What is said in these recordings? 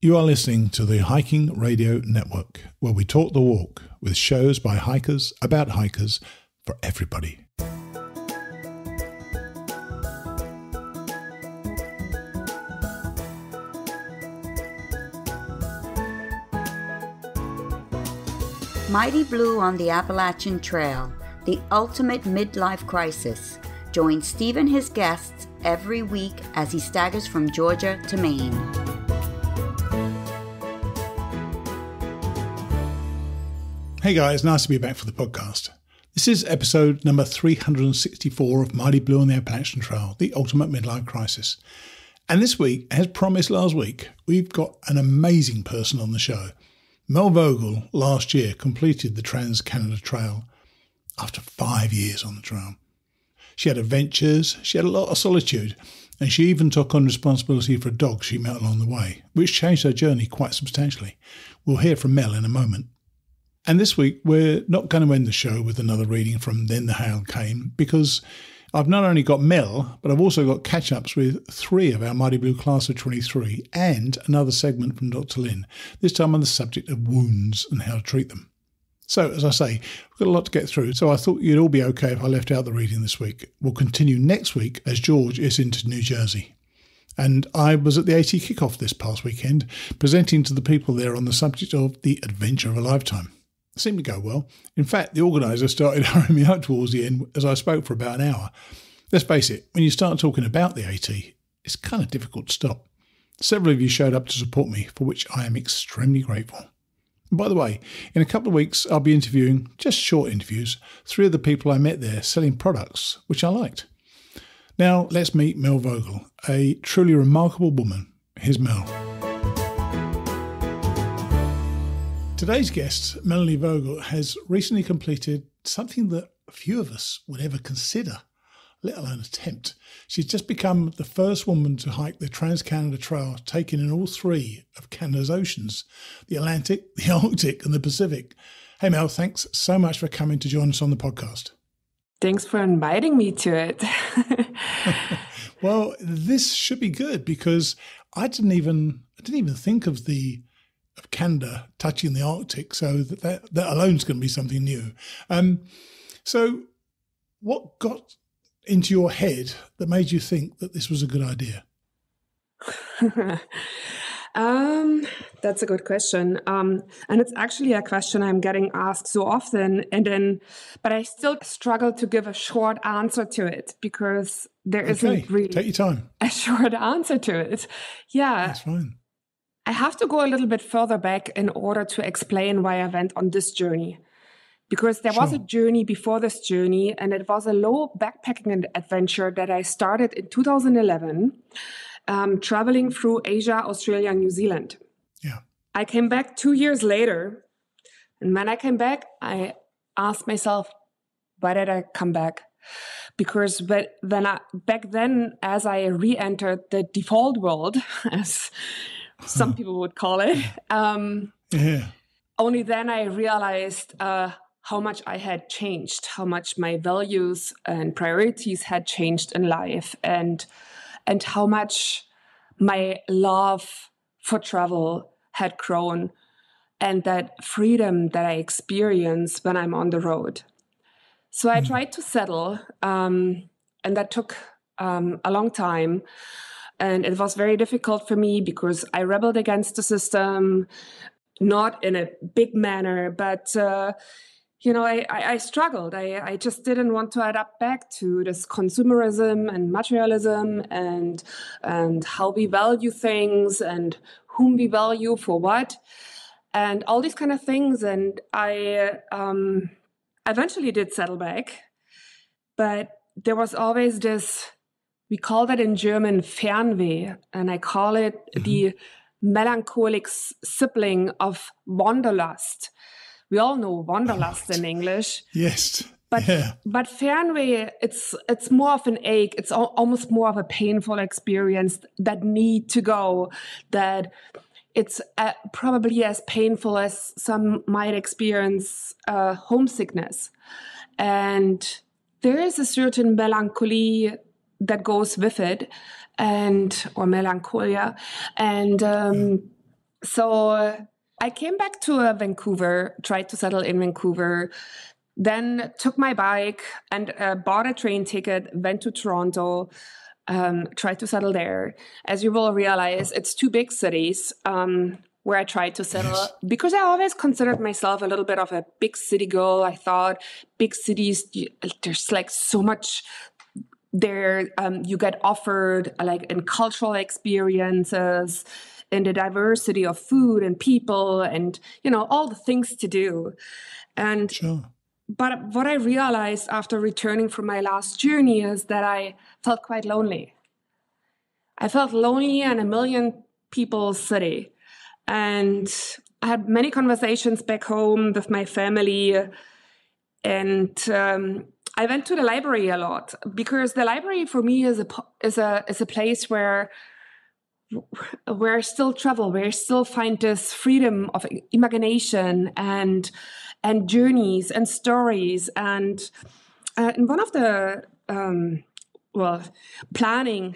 You are listening to the Hiking Radio Network, where we talk the walk with shows by hikers, about hikers, for everybody. Mighty Blue on the Appalachian Trail, the ultimate midlife crisis. Join Steve and his guests every week as he staggers from Georgia to Maine. Hey guys, nice to be back for the podcast. This is episode number 364 of Mighty Blue on the Appalachian Trail, the ultimate midlife crisis. And this week, as promised last week, we've got an amazing person on the show. Mel Vogel last year completed the Trans-Canada Trail after 5 years on the trail. She had adventures, she had a lot of solitude, and she even took on responsibility for a dog she met along the way, which changed her journey quite substantially. We'll hear from Mel in a moment. And this week, we're not going to end the show with another reading from Then the Hail Came, because I've not only got Mel, but I've also got catch-ups with 3 of our Mighty Blue class of 23 and another segment from Dr. Lynn, this time on the subject of wounds and how to treat them. So, as I say, we've got a lot to get through, so I thought you'd all be okay if I left out the reading this week. We'll continue next week as George is into New Jersey. And I was at the AT kickoff this past weekend, presenting to the people there on the subject of the adventure of a lifetime. It seemed to go well. In fact, the organiser started hurrying me out towards the end as I spoke for about an hour. Let's face it, when you start talking about the AT, it's kind of difficult to stop. Several of you showed up to support me, for which I am extremely grateful. And by the way, in a couple of weeks, I'll be interviewing, just short interviews, 3 of the people I met there selling products, which I liked. Now, let's meet Mel Vogel, a truly remarkable woman. Here's Mel. Today's guest, Melanie Vogel, has recently completed something that few of us would ever consider, let alone attempt. She's just become the first woman to hike the Trans-Canada Trail, taking in all 3 of Canada's oceans, the Atlantic, the Arctic and the Pacific. Hey Mel, thanks so much for coming to join us on the podcast. Thanks for inviting me to it. Well, this should be good because I didn't even think of Canada touching the Arctic, so that alone is going to be something new. So what got into your head that made you think that this was a good idea? That's a good question. And it's actually a question I'm getting asked so often, but I still struggle to give a short answer to it because there isn't really take your time. A short answer to it. Yeah. That's fine. I have to go a little bit further back in order to explain why I went on this journey. Because there was a journey before this journey, and it was a low backpacking adventure that I started in 2011, traveling through Asia, Australia, and New Zealand. Yeah. I came back 2 years later, and when I came back, I asked myself, why did I come back? Because back then, as I re-entered the default world, as some people would call it, only then I realized how much I had changed, how much my values and priorities had changed in life, and how much my love for travel had grown, and that freedom that I experience when I'm on the road. So I tried to settle, and that took a long time. And it was very difficult for me because I rebelled against the system, not in a big manner, but I struggled. I just didn't want to adapt back to this consumerism and materialism and how we value things and whom we value for what and all these kind of things. And I eventually did settle back, but there was always this, we call that in German Fernweh, and I call it the melancholic sibling of wanderlust. We all know wanderlust in English. Yes. But Fernweh, it's more of an ache. It's almost more of a painful experience that need to go, that it's probably as painful as some might experience homesickness. And there is a certain melancholy that goes with it, or melancholia. And So I came back to Vancouver, tried to settle in Vancouver, then took my bike and bought a train ticket, went to Toronto, tried to settle there. As you will realize, it's two big cities where I tried to settle. Yes. Because I always considered myself a little bit of a big city girl. I thought big cities, there's like so much there you get offered, like in cultural experiences, in the diversity of food and people and, all the things to do. And sure. But what I realized after returning from my last journey is that I felt quite lonely. I felt lonely in a million people city. And I had many conversations back home with my family. And I went to the library a lot because the library for me is a place where I still travel, where I still find this freedom of imagination and journeys and stories. And in one of the planning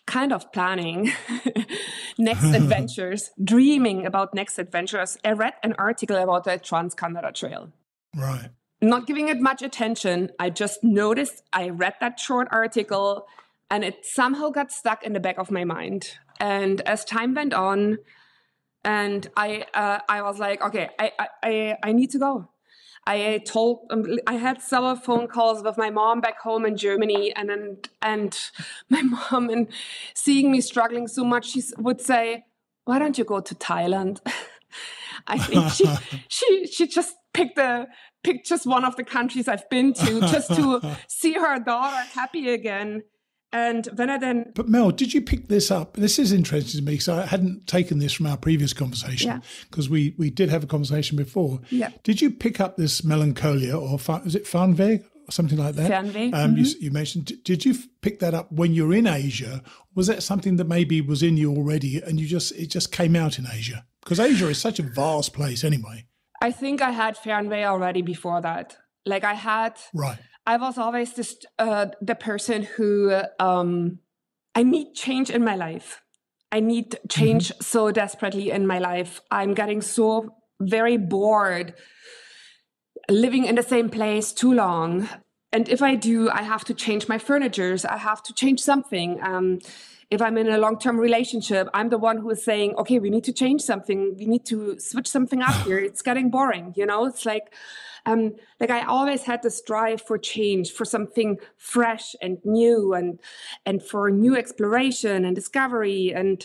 next adventures, dreaming about next adventures, I read an article about the Trans-Canada Trail. Right. Not giving it much attention. I just noticed, I read that short article and it somehow got stuck in the back of my mind. And as time went on, and I was like, okay, I need to go. I had several phone calls with my mom back home in Germany, and my mom, and seeing me struggling so much, she would say, "Why don't you go to Thailand?" I think she just picked just one of the countries I've been to just to see her daughter happy again. And But Mel, did you pick this up? This is interesting to me because I hadn't taken this from our previous conversation because we did have a conversation before. Yeah. Did you pick up this melancholia or is it Fernweg or something like that? Fernweg. You mentioned, did you pick that up when you're in Asia? Was that something that maybe was in you already and it just came out in Asia? Because Asia is such a vast place anyway. I think I had Fernweg already before that. Like I had... Right. I was always the person who I need change in my life. I need change so desperately in my life. I'm getting so very bored living in the same place too long. And if I do, I have to change my furniture. I have to change something. If I'm in a long-term relationship, I'm the one who is saying, okay, we need to change something. We need to switch something up here. It's getting boring. It's like I always had this drive for change, for something fresh and new, and for new exploration and discovery, and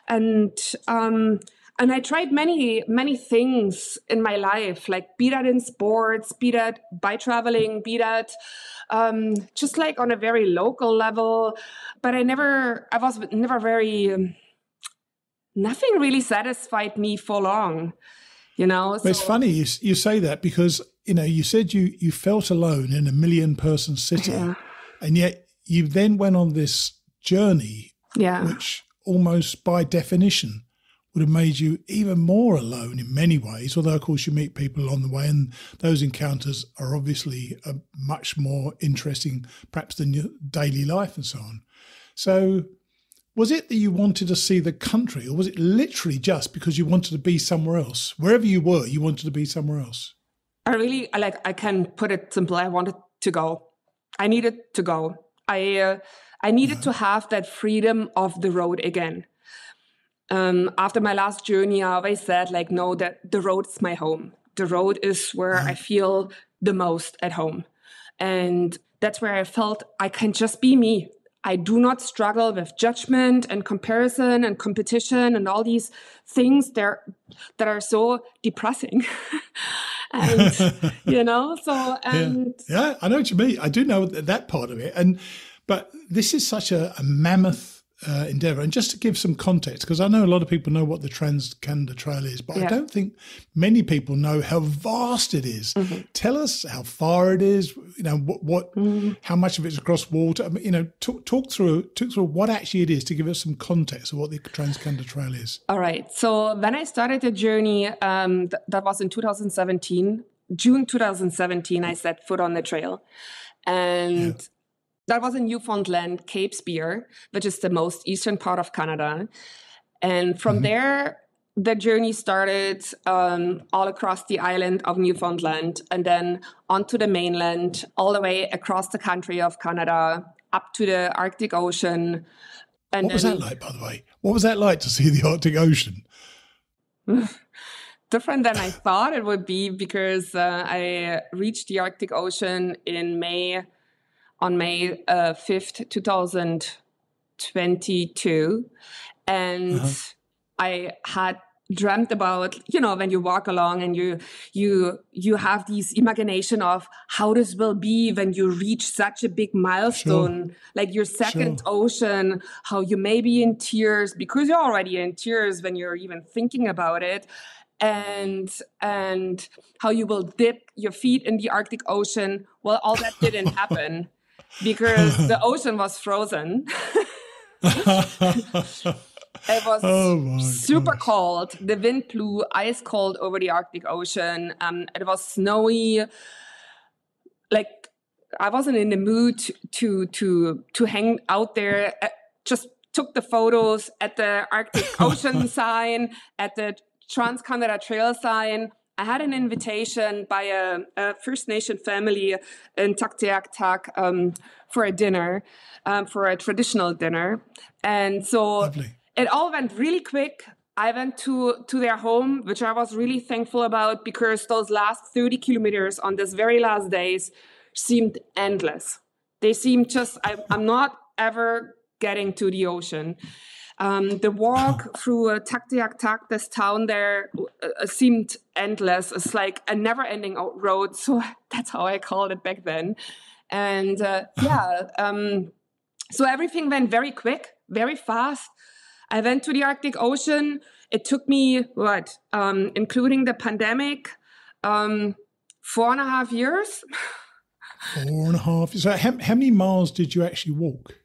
I tried many things in my life, like be that in sports, be that by traveling, be that just like on a very local level. But I was never very. Nothing really satisfied me for long. So, it's funny you say that because you said you felt alone in a million-person city, and yet you then went on this journey, which almost by definition would have made you even more alone in many ways. Although, of course, you meet people along the way, and those encounters are obviously much more interesting, perhaps, than your daily life and so on. So, was it that you wanted to see the country, or was it literally just because you wanted to be somewhere else? Wherever you were, you wanted to be somewhere else. I can put it simply. I wanted to go. I needed to go. I needed to have that freedom of the road again. After my last journey, I always said, no, that the road is my home. The road is where I feel the most at home. And that's where I felt I can just be me. I do not struggle with judgment and comparison and competition and all these things that are so depressing. And, so... and yeah, I know what you mean. I do know that part of it. But this is such a mammoth endeavour. And just to give some context, because I know a lot of people know what the Trans-Canada Trail is, but I don't think many people know how vast it is. Mm-hmm. Tell us how far it is, how much of it's across water. Talk through what actually it is to give us some context of what the Trans-Canada Trail is. All right. So when I started the journey, that was in 2017, June 2017, I set foot on the trail. And that was in Newfoundland, Cape Spear, which is the most eastern part of Canada. And from there, the journey started all across the island of Newfoundland and then onto the mainland, all the way across the country of Canada, up to the Arctic Ocean. And what was that like, by the way? What was that like to see the Arctic Ocean? Different than I thought it would be, because I reached the Arctic Ocean on May 5th, 2022. And I had dreamt about, when you walk along and you have this imagination of how this will be when you reach such a big milestone, like your second ocean, how you may be in tears because you're already in tears when you're even thinking about it. And how you will dip your feet in the Arctic Ocean. Well, all that didn't happen because the ocean was frozen. It was super cold. The wind blew ice cold over the Arctic Ocean. It was snowy. Like, I wasn't in the mood to hang out there. Just took the photos at the Arctic Ocean sign, at the Trans-Canada Trail sign. I had an invitation by a First Nation family in Tuktoyaktuk for a dinner, for a traditional dinner. And so Lovely. It all went really quick. I went to their home, which I was really thankful about, because those last 30 kilometers on this very last days seemed endless. They seemed just, I'm not ever getting to the ocean. The walk through Tuktoyaktuk, this town there, seemed endless. It's like a never-ending road. So that's how I called it back then. And so everything went very quick, very fast. I went to the Arctic Ocean. It took me, including the pandemic, 4.5 years. 4.5. So how many miles did you actually walk?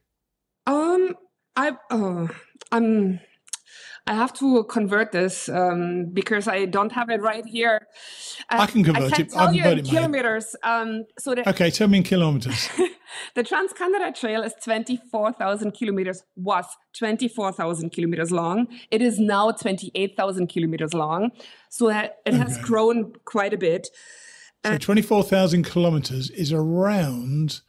I have to convert this because I don't have it right here. I can convert it. I can tell you in kilometers. Okay, tell me in kilometers. The Trans-Canada Trail is 24,000 kilometers, was 24,000 kilometers long. It is now 28,000 kilometers long. So it has grown quite a bit. So 24,000 kilometers is around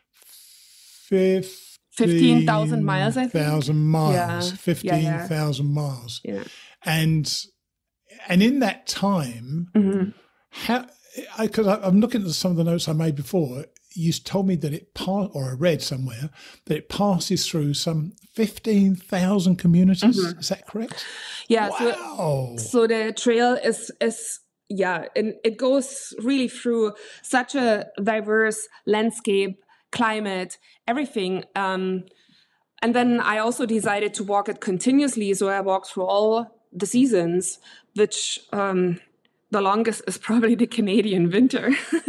15,000 miles, I think. 15,000 miles. Yeah. 15,000 miles. Yeah. And in that time, because I'm looking at some of the notes I made before, you told me that or I read somewhere, that it passes through some 15,000 communities. Is that correct? Yeah. Wow. So the trail is and it goes really through such a diverse landscape, climate, everything. And then I also decided to walk it continuously. So I walked through all the seasons, which the longest is probably the Canadian winter.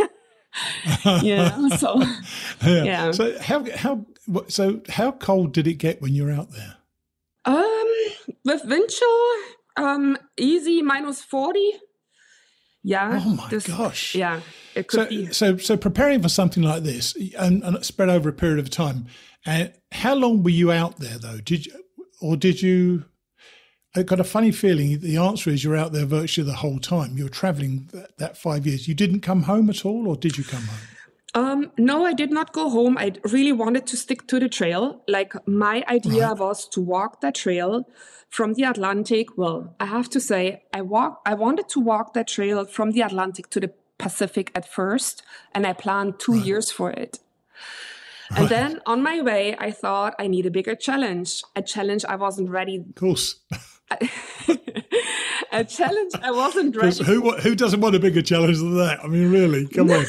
So how cold did it get when you were out there? With wind chill, easy -40. Yeah. Oh my gosh. Yeah, it could be. So preparing for something like this and spread over a period of time. How long were you out there though? Did you? I got a funny feeling. The answer is you're out there virtually the whole time. You were traveling that 5 years. You didn't come home at all, or did you come home? No, I did not go home. I really wanted to stick to the trail. Like, my idea was to walk that trail from the Atlantic. Well, I have to say, I wanted to walk that trail from the Atlantic to the Pacific at first, and I planned 2 years for it. Right. And then on my way, I thought I need a bigger challenge, a challenge I wasn't ready. Of course. A challenge I wasn't ready. Who doesn't want a bigger challenge than that? I mean, really, come on.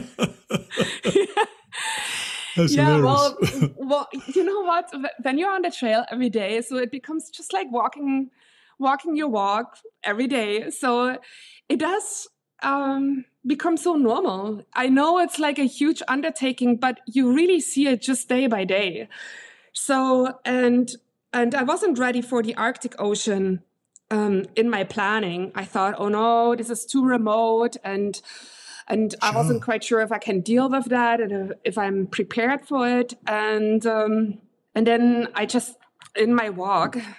That's hilarious. Well, you know what? When you're on the trail every day, so it becomes just like walking your walk every day. So it does become so normal. I know it's like a huge undertaking, but you really see it just day by day. So, and I wasn't ready for the Arctic Ocean in my planning. I thought, oh no, this is too remote, and I wasn't quite sure if I can deal with that and if I'm prepared for it. And then I just, in my walk,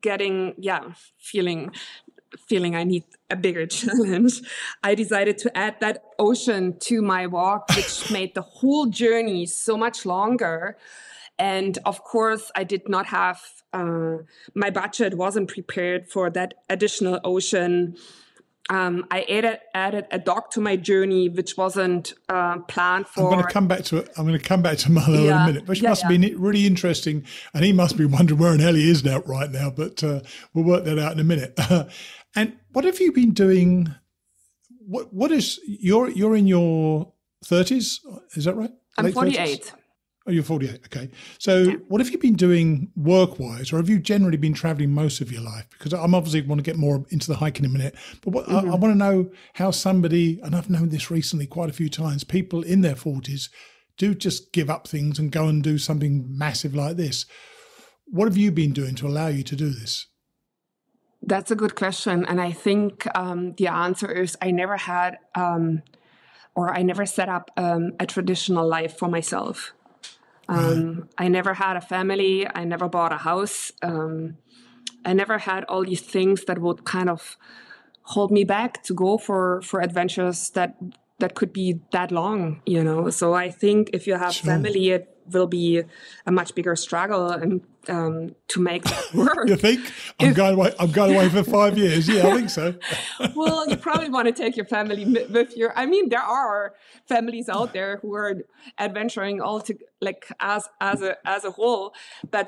feeling I need a bigger challenge, I decided to add that ocean to my walk, which made the whole journey so much longer. And of course, I did not have, my budget wasn't prepared for that additional ocean. I added a dog to my journey, which wasn't planned for. I'm going to come back to Malo in a minute, which must have been really interesting. And he must be wondering where in hell he is now, right now. But we'll work that out in a minute. And what have you been doing? What is you're in your 30s? Is that right? I'm Late 48. 30s? Oh, you're 48. Okay. So what have you been doing work-wise, or have you generally been traveling most of your life? Because I'm obviously want to get more into the hiking in a minute, but I want to know how somebody, and I've known this recently quite a few times, people in their 40s do just give up things and go and do something massive like this. What have you been doing to allow you to do this? That's a good question. And I think the answer is I never had, or I never set up a traditional life for myself. I never had a family. I never bought a house. I never had all these things that would kind of hold me back to go for adventures that could be that long, you know. So I think if you have family, it will be a much bigger struggle and to make that work. You think? I'm going away for 5 years. Yeah, I think so. Well, you probably want to take your family with you. I mean, there are families out there who are adventuring all to like as a whole, but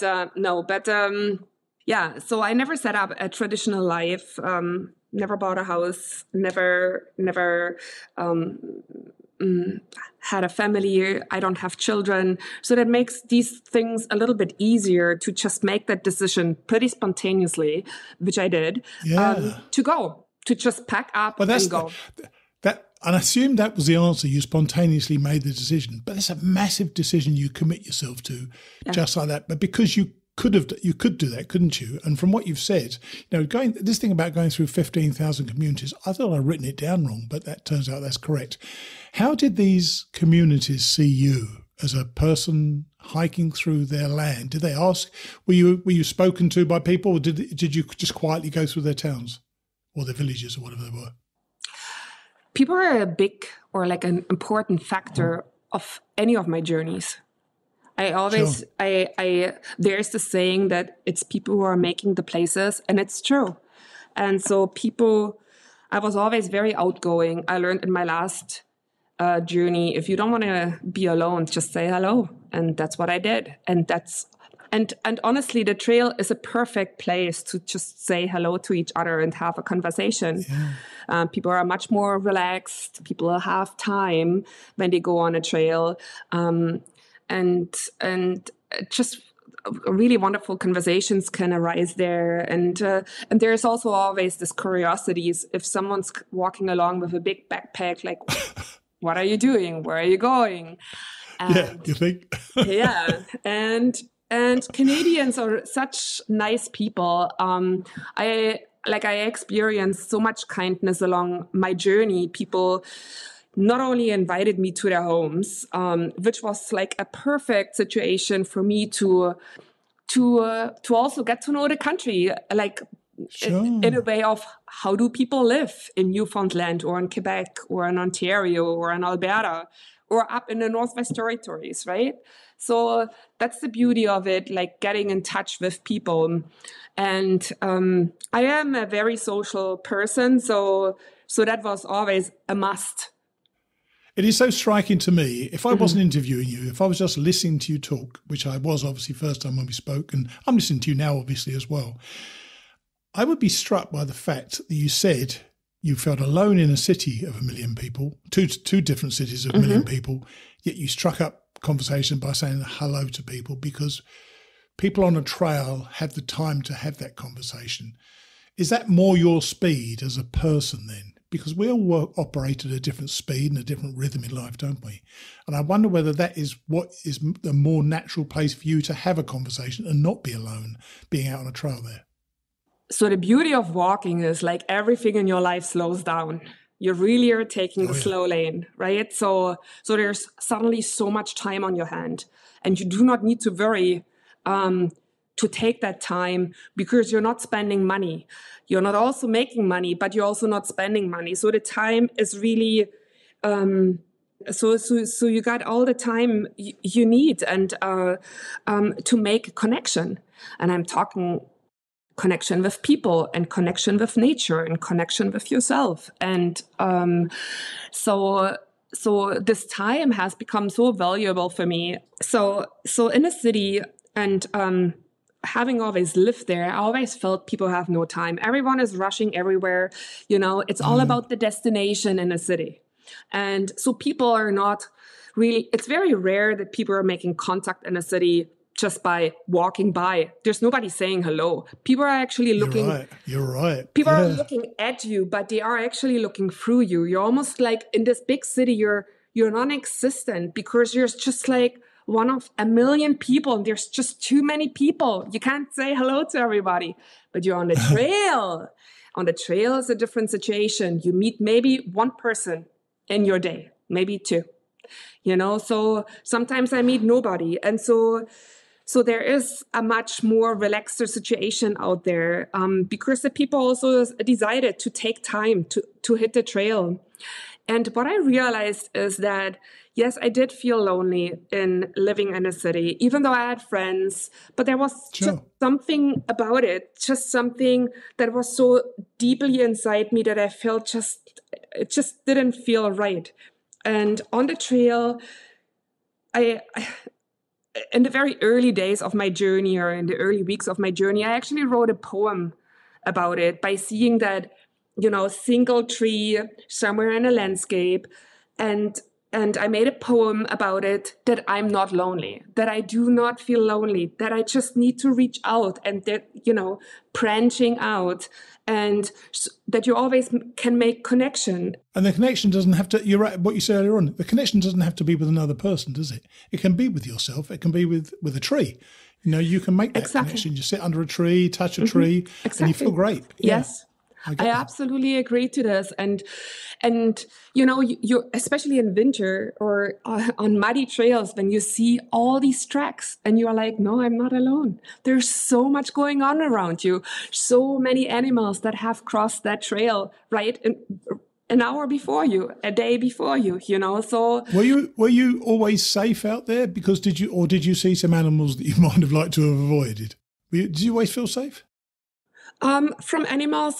yeah. So I never set up a traditional life. Never bought a house. Never had a family. I don't have children. So that makes these things a little bit easier to just make that decision pretty spontaneously, which I did, to just pack up and go. And I assume that was the answer. You spontaneously made the decision, but it's a massive decision you commit yourself to just like that. But because you could do that, couldn't you? And from what you've said, you know, this thing about going through 15,000 communities, I thought I'd written it down wrong, but that turns out that's correct. How did these communities see you as a person hiking through their land? Did they ask? Were you spoken to by people, or did you just quietly go through their towns or their villages or whatever they were? People are a big or like an important factor of any of my journeys. I always, there's the saying that it's people who are making the places, and it's true. And so I was always very outgoing. I learned in my last journey, if you don't want to be alone, just say hello. And that's what I did. And honestly, the trail is a perfect place to just say hello to each other and have a conversation. Yeah. People are much more relaxed. People have time when they go on a trail. And just really wonderful conversations can arise there. And there's also always this curiosity. If someone's walking along with a big backpack, like, what are you doing? Where are you going? You think? Yeah. And Canadians are such nice people. I experienced so much kindness along my journey. People not only invited me to their homes, which was like a perfect situation for me to also get to know the country, like in a way of how do people live in Newfoundland or in Quebec or in Ontario or in Alberta or up in the Northwest Territories, right? So that's the beauty of it, like getting in touch with people. And I am a very social person, so that was always a must. It is so striking to me. If I wasn't interviewing you, if I was just listening to you talk, which I was obviously first time when we spoke, and I'm listening to you now obviously as well, I would be struck by the fact that you said you felt alone in a city of 1 million people, two different cities of 1 million people, yet you struck up conversation by saying hello to people, because people on a trail have the time to have that conversation. Is that more your speed as a person then? Because we all operate at a different speed and a different rhythm in life, don't we? And I wonder whether that is what is the more natural place for you to have a conversation and not be alone, being out on a trail there. So the beauty of walking is like everything in your life slows down. You really are taking the slow lane, right? So there's suddenly so much time on your hand, and you do not need to worry to take that time, because you're not spending money. You're not also making money, but you're also not spending money. So the time is really, so you got all the time you need, and to make a connection. And I'm talking connection with people, and connection with nature, and connection with yourself. And so this time has become so valuable for me. So in a city, and having always lived there, I always felt people have no time. Everyone is rushing everywhere. It's all about the destination in a city. And so people are not really, it's very rare that people are making contact in a city just by walking by. There's nobody saying hello. People are actually looking. You're right. People are looking at you, but they are actually looking through you. You're almost like in this big city, you're non-existent, because you're just like one of a million people, and there's just too many people. You can't say hello to everybody. But you're on the trail. On the trail is a different situation. You meet maybe one person in your day, maybe two. So sometimes I meet nobody. And so there is a much more relaxed situation out there, because the people also decided to take time to hit the trail. And what I realized is that, yes, I did feel lonely in living in a city, even though I had friends, but there was just something about it, just something that was so deeply inside me that I felt it just didn't feel right. And on the trail, in the very early days of my journey, or in the early weeks of my journey, I actually wrote a poem about it by seeing that, single tree somewhere in a landscape. And I made a poem about it, that I'm not lonely, that I do not feel lonely, that I just need to reach out, and that, branching out, and that you always can make connection. And the connection doesn't have to, you're right, what you said earlier on, the connection doesn't have to be with another person, does it? It can be with yourself. It can be with a tree. You can make that connection. You sit under a tree, touch a tree, and you feel great. Yes. I absolutely agree to this. And you especially in winter or on muddy trails, when you see all these tracks and you're like, no, I'm not alone. There's so much going on around you. So many animals that have crossed that trail, right? An hour before you, a day before you, so. Were you always safe out there? Because did you see some animals that you might have liked to have avoided? Did you always feel safe? From animals,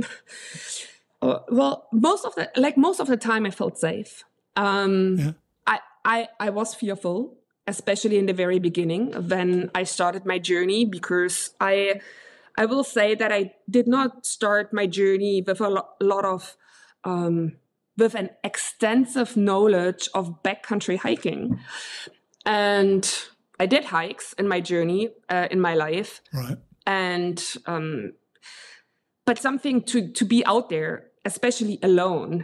well, most of the time I felt safe. I was fearful, especially in the very beginning when I started my journey, because I will say that I did not start my journey with a lot of, with an extensive knowledge of backcountry hiking. And I did hikes in my journey, in my life. Right. And, but something to be out there, especially alone,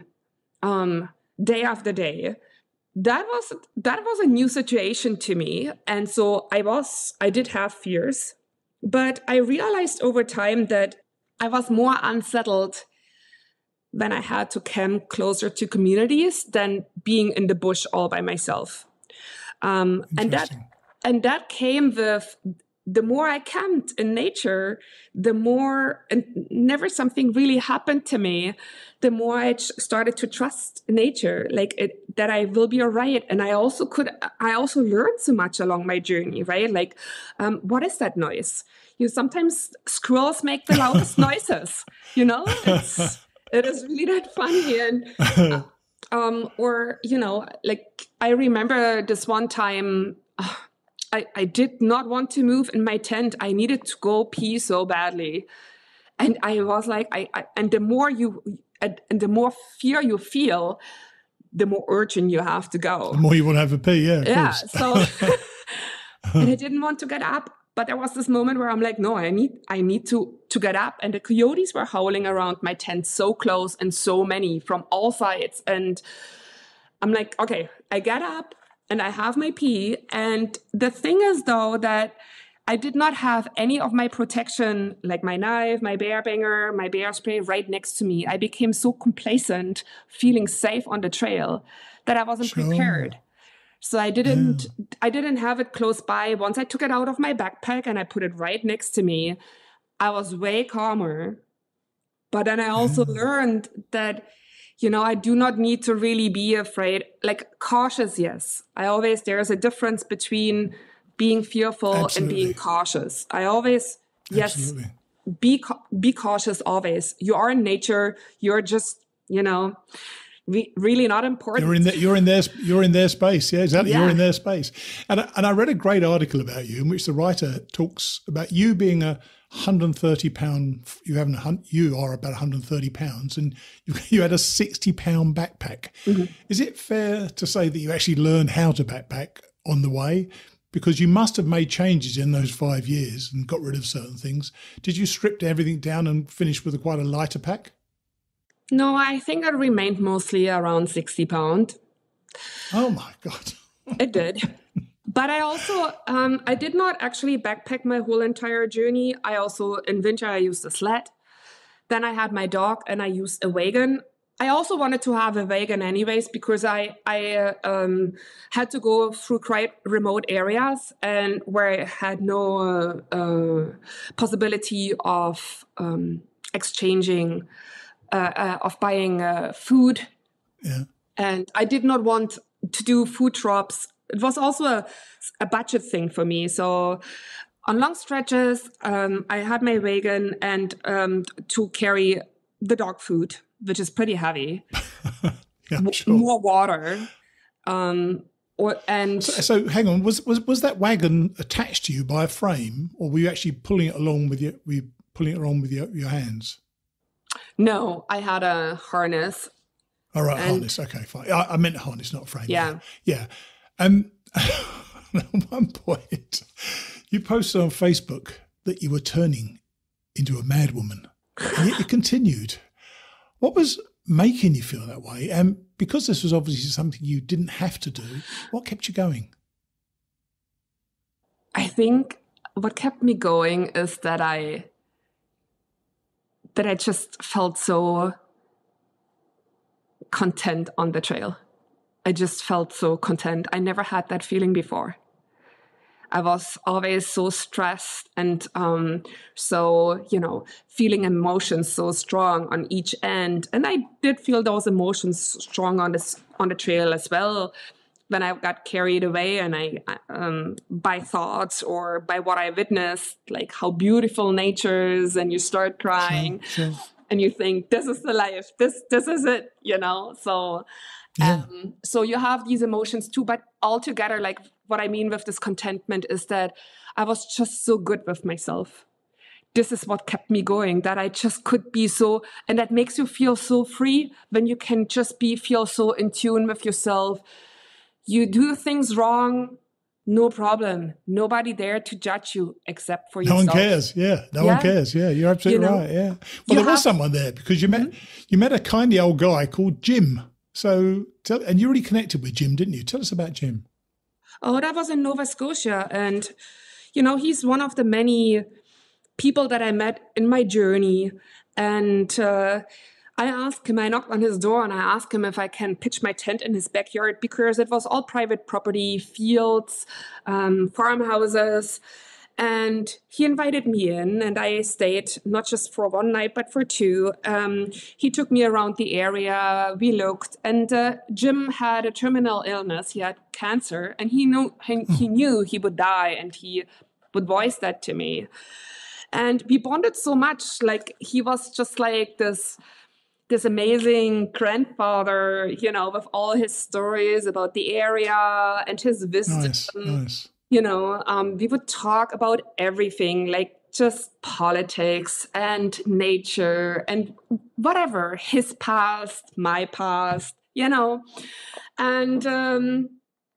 day after day, that was a new situation to me. And so I did have fears, but I realized over time that I was more unsettled when I had to camp closer to communities than being in the bush all by myself. And that came with, the more I camped in nature, the more, and never something really happened to me, the more I started to trust nature, that I will be all right. And I also learned so much along my journey, right? Like, what is that noise? Sometimes squirrels make the loudest noises, it is really that funny. And, I remember this one time, I did not want to move in my tent. I needed to go pee so badly. And I was like, and the more fear you feel, the more urgent you have to go. The more you want to have a pee, yeah. Yeah. So, and I didn't want to get up, but there was this moment where I'm like, no, I need to get up. And the coyotes were howling around my tent so close and so many from all sides. And I'm like, okay, I get up. And I have my pee. And the thing is, though, that I did not have any of my protection, like my knife, my bear banger, my bear spray right next to me. I became so complacent, feeling safe on the trail, that I wasn't prepared. So I didn't have it close by. Once I took it out of my backpack and I put it right next to me, I was way calmer. But then I also learned that, I do not need to really be afraid. Like, cautious, yes. There's a difference between being fearful and being cautious. I always, yes, be cautious always. You are in nature. You're just, really not important. You're in their space. Yeah, exactly. Yeah. You're in their space. And I read a great article about you in which the writer talks about you being a 130-pound. You are about 130 pounds, and you had a 60-pound backpack. Mm-hmm. Is it fair to say that you actually learned how to backpack on the way? Because you must have made changes in those 5 years and got rid of certain things. Did you strip everything down and finish with quite a lighter pack? No, I think I remained mostly around 60 pounds. Oh, my God. It did. But I also, I did not actually backpack my whole entire journey. In winter, I used a sled. Then I had my dog and I used a wagon. I also wanted to have a wagon anyways, because I had to go through quite remote areas and where I had no possibility of exchanging of buying food. Yeah. And I did not want to do food drops. It was also a budget thing for me. So on long stretches, I had my wagon and to carry the dog food, which is pretty heavy. Yeah, sure. More water. So hang on, was that wagon attached to you by a frame, or were you actually pulling it along with your hands? No, I had a harness. All right, harness. Okay, fine. I meant harness, not frame. Yeah. Yeah. At one point, you posted on Facebook that you were turning into a madwoman, and yet you continued. What was making you feel that way? And because this was obviously something you didn't have to do, what kept you going? I think what kept me going is that I just felt so content on the trail. I just felt so content. I never had that feeling before. I was always so stressed and feeling emotions so strong on each end. And I did feel those emotions strong on the trail as well. When I got carried away and I by thoughts or by what I witnessed, like how beautiful nature is, and you start crying, sure. And you think, this is the life, this is it, So, yeah. So you have these emotions too, but altogether, like what I mean with this contentment is that I was just so good with myself. This is what kept me going, that I just could be so, and that makes you feel so free when you can just feel so in tune with yourself. You do things wrong, no problem. Nobody there to judge you except for yourself. No one cares. Yeah, no one cares. Yeah, you're absolutely right. Yeah. Well, there was someone there because you met a kindly old guy called Jim. So, and you already connected with Jim, didn't you? Tell us about Jim. Oh, that was in Nova Scotia, and he's one of the many people that I met in my journey, and I knocked on his door and I asked him if I can pitch my tent in his backyard because it was all private property, fields, farmhouses. And he invited me in and I stayed not just for one night, but for two. He took me around the area. We looked and Jim had a terminal illness. He had cancer and he knew he would die and he would voice that to me. And we bonded so much. Like he was just like this amazing grandfather, with all his stories about the area and his wisdom. Nice. We would talk about everything, like just politics and nature and whatever, his past, my past, And on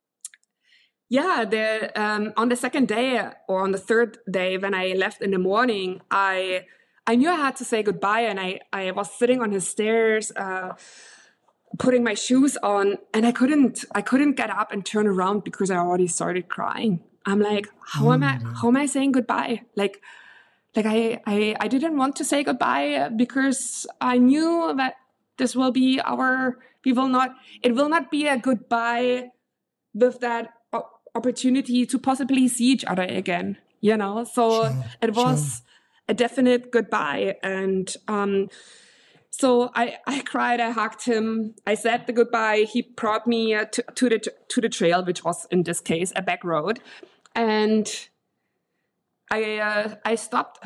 the second day or on the third day when I left in the morning, I knew I had to say goodbye, and I was sitting on his stairs, putting my shoes on, and I couldn't get up and turn around because I already started crying. I'm like, how am I saying goodbye? Like I didn't want to say goodbye because I knew that this will be it will not be a goodbye with that opportunity to possibly see each other again, So it was a definite goodbye. And so I cried, I hugged him, I said the goodbye. He brought me to the trail, which was in this case a back road. And I stopped,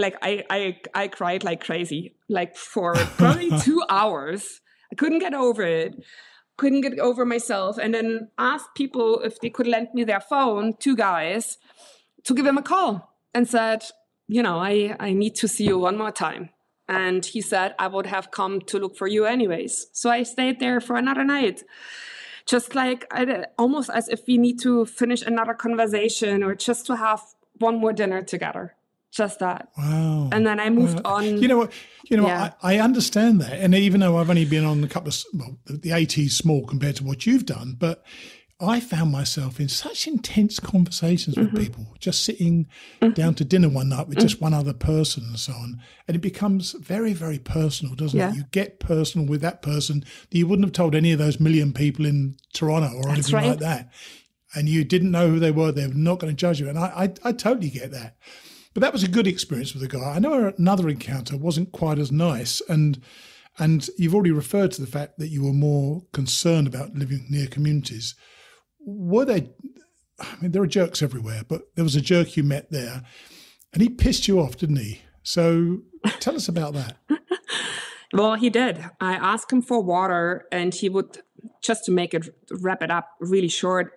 I cried like crazy, like for probably 2 hours. I couldn't get over it. Couldn't get over myself, and then asked people if they could lend me their phone, 2 guys, to give him a call, and said, I need to see you one more time. And he said, I would have come to look for you anyways. So I stayed there for another night, just like almost as if we need to finish another conversation or just to have one more dinner together. Just that. Wow. And then I moved on. You know what? I understand that. And even though I've only been on a couple of, the AT is small compared to what you've done, but I found myself in such intense conversations with people, just sitting down to dinner one night with just one other person and so on. And it becomes very, very personal, doesn't it? You get personal with that person that you wouldn't have told any of those million people in Toronto or anything like that. And you didn't know who they were. They were not going to judge you. And I totally get that. But that was a good experience with the guy. I know another encounter wasn't quite as nice, and you've already referred to the fact that you were more concerned about living near communities. Were they? I mean, there are jerks everywhere, but there was a jerk you met there, and he pissed you off, didn't he? So tell us about that. Well, he did. I asked him for water, and he would, just to wrap it up really short.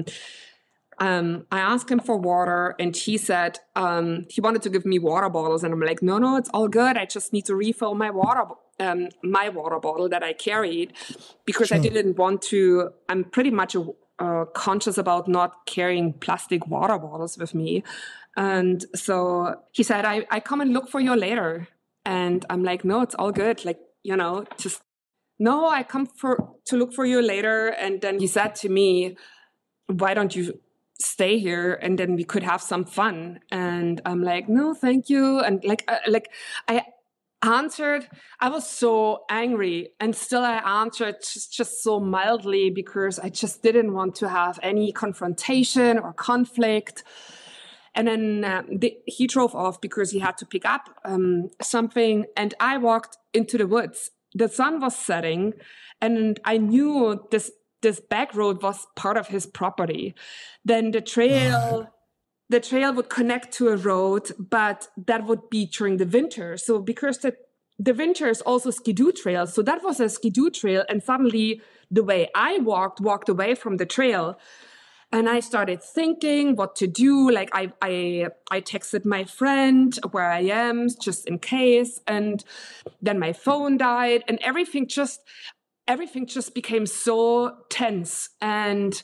I asked him for water, and he said he wanted to give me water bottles, and I'm like, no, it's all good. I just need to refill my water bottle that I carried, because I didn't want to. I'm pretty much conscious about not carrying plastic water bottles with me, and so he said, I come and look for you later, and I'm like, no, it's all good. Like, just no, I come to look for you later, and then he said to me, why don't you stay here and then we could have some fun? And I'm like, no, thank you. And I answered, I was so angry, and still I answered just so mildly, because I just didn't want to have any confrontation or conflict. And then he drove off because he had to pick up something, and I walked into the woods. The sun was setting, and I knew this back road was part of his property. Then the trail would connect to a road, but that would be during the winter. So because the winter is also skidoo trail, so that was a skidoo trail, and suddenly the way I walked away from the trail. And I started thinking what to do. Like I texted my friend where I am, just in case, and then my phone died, and everything just became so tense. And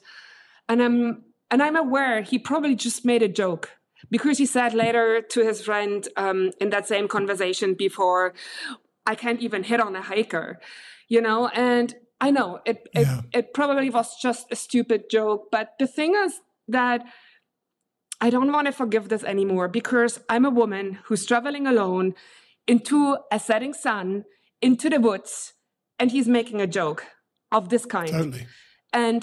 I'm aware he probably just made a joke, because he said later to his friend in that same conversation before, I can't even hit on a hiker, and I know it probably was just a stupid joke. But the thing is that I don't want to forgive this anymore, because I'm a woman who's traveling alone into a setting sun, into the woods, and he's making a joke of this kind. Totally. And,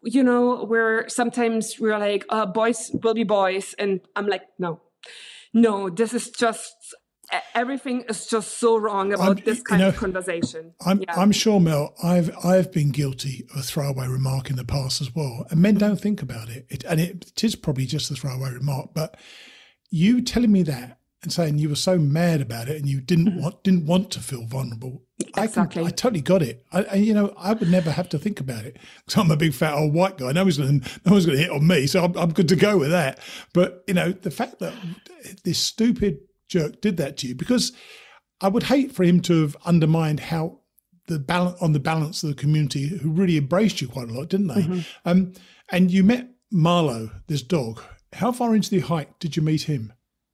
sometimes we're like, boys will be boys. And I'm like, no, this is just, everything is just so wrong about this kind of conversation. I'm sure, Mel, I've been guilty of a throwaway remark in the past as well. And men don't think about it. It is probably just a throwaway remark. But you telling me that and saying you were so mad about it and you didn't want to feel vulnerable. Exactly. I totally got it. I would never have to think about it, because I'm a big fat old white guy. No one's going to hit on me, so I'm good to go with that. But the fact that this stupid jerk did that to you, because I would hate for him to have undermined how the balance of the community, who really embraced you quite a lot, didn't they? Mm-hmm. And you met Malo, this dog. How far into the hike did you meet him?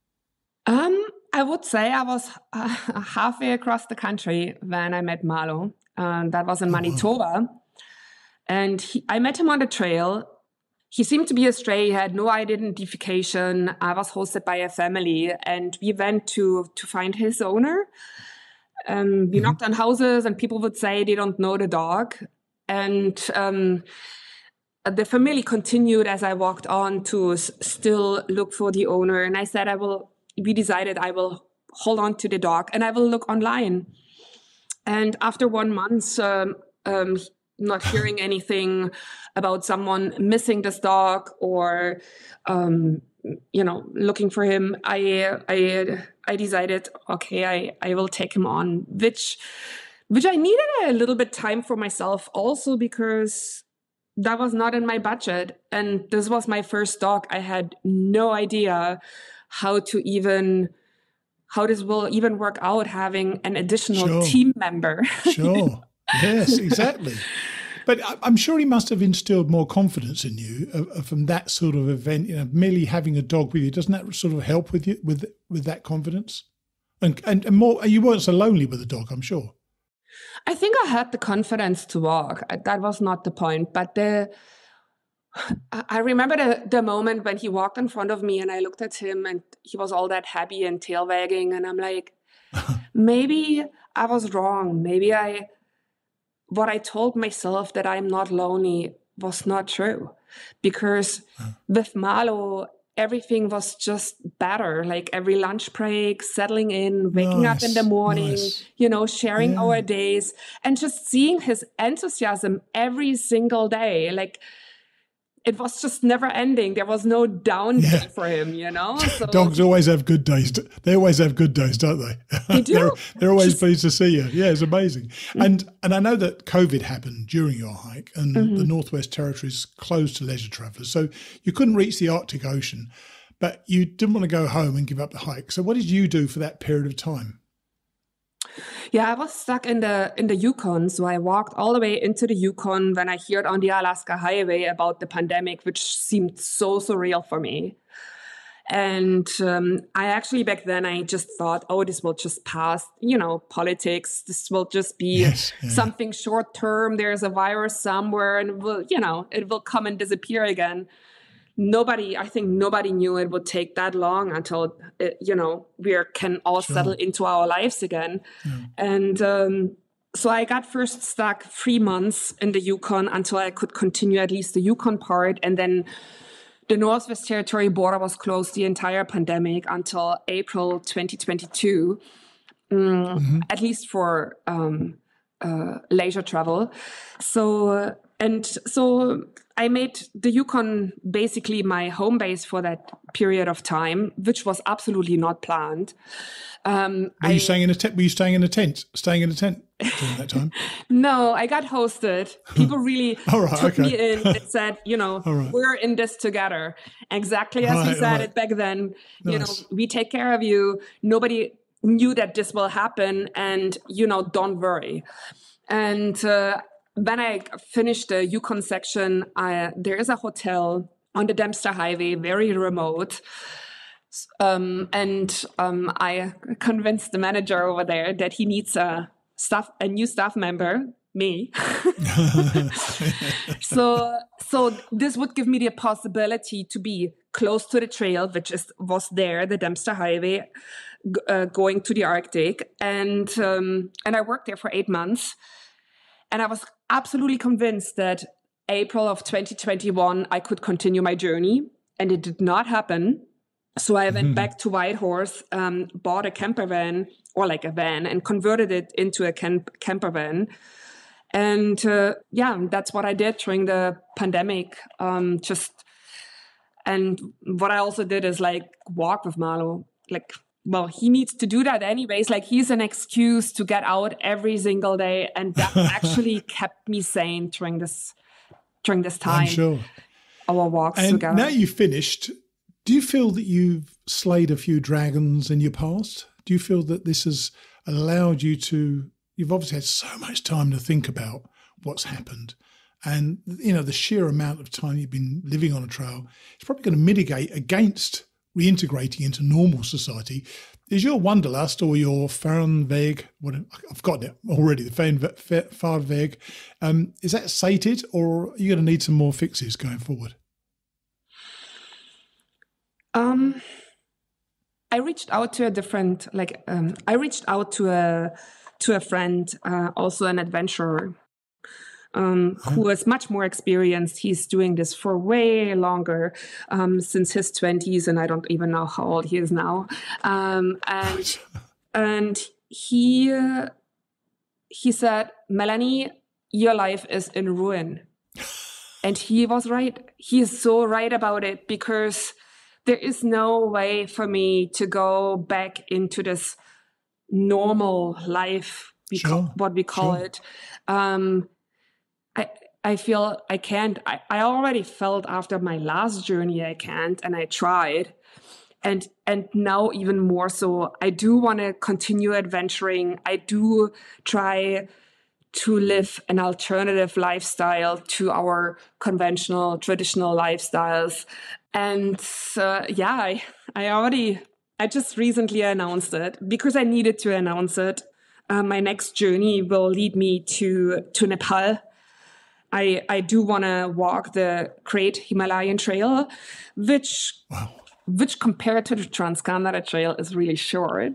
I would say I was halfway across the country when I met Malo. That was in Manitoba. And I met him on the trail. He seemed to be a stray. He had no identification. I was hosted by a family, and we went to find his owner. We knocked on houses, and people would say they don't know the dog. And the family continued as I walked on to still look for the owner. And I said, we decided I will hold on to the dog and I will look online. And after 1 month, not hearing anything about someone missing this dog or, looking for him, I decided, okay, I will take him on, which I needed a little bit time for myself also because that was not in my budget. And this was my first dog. I had no idea how this will even work out, having an additional team member. Sure. Yes, exactly. But I'm sure he must have instilled more confidence in you from that sort of event. Merely having a dog with you, doesn't that sort of help with you with that confidence? And more, you weren't so lonely with the dog, I'm sure. I think I had the confidence to walk. That was not the point. But I remember the moment when he walked in front of me and I looked at him and he was all that happy and tail wagging. And I'm like, maybe I was wrong. Maybe what I told myself that I'm not lonely was not true. Because with Malo, everything was just better. Like every lunch break, settling in, waking up in the morning, sharing our days and just seeing his enthusiasm every single day. Like it was just never ending. There was no down day for him, So, dogs always have good days. They always have good days, don't they? They do. they're always pleased to see you. Yeah, it's amazing. And I know that COVID happened during your hike and the Northwest Territories closed to leisure travellers. So you couldn't reach the Arctic Ocean, but you didn't want to go home and give up the hike. So what did you do for that period of time? Yeah, I was stuck in the Yukon. So I walked all the way into the Yukon when I heard on the Alaska Highway about the pandemic, which seemed so surreal for me. And I actually back then, I just thought, this will just pass, politics. This will just be something short term. There's a virus somewhere and it will come and disappear again. I think nobody knew it would take that long until, we can all settle into our lives again. Yeah. And so I got first stuck 3 months in the Yukon until I could continue at least the Yukon part. And then the Northwest Territory border was closed the entire pandemic until April 2022, at least for leisure travel. So I made the Yukon basically my home base for that period of time, which was absolutely not planned. Were you staying in a tent? Staying in a tent during that time? No, I got hosted. People really took me in and said, we're in this together. Exactly as you said it back then. Nice. We take care of you. Nobody knew that this will happen, and don't worry. And when I finished the Yukon section, there is a hotel on the Dempster Highway, very remote. And I convinced the manager over there that he needs a new staff member, me. So this would give me the possibility to be close to the trail, which was there, the Dempster Highway, going to the Arctic. And I worked there for 8 months. And I was absolutely convinced that April of 2021, I could continue my journey. And it did not happen. So I went back to Whitehorse, bought a camper van, or like a van, and converted it into a camper van. And that's what I did during the pandemic. And what I also did is walk with Malo. He needs to do that anyways. He's an excuse to get out every single day. And that actually kept me sane during this time. I'm sure. Our walks and together. Now you've finished, do you feel that you've slayed a few dragons in your past? Do you feel that this has allowed you to, you've obviously had so much time to think about what's happened. And, the sheer amount of time you've been living on a trail, it's probably going to mitigate against reintegrating into normal society. Is your wanderlust or your Faulkinberry, I've forgotten it already, the Faulkinberry, is that sated, or are you going to need some more fixes going forward? I reached out to a friend, also an adventurer, who is much more experienced. He's doing this for way longer, since his 20s, and I don't even know how old he is now. And he said, Melanie, your life is in ruin. And he was right. He is so right about it, because there is no way for me to go back into this normal life, what we call it. I feel I can't. I already felt after my last journey I can't, and I tried. And now even more so, I do want to continue adventuring. I do try to live an alternative lifestyle to our conventional, traditional lifestyles. And I just recently announced it because I needed to announce it. My next journey will lead me to Nepal. I do want to walk the Great Himalayan Trail, which compared to the Trans-Canada Trail is really short.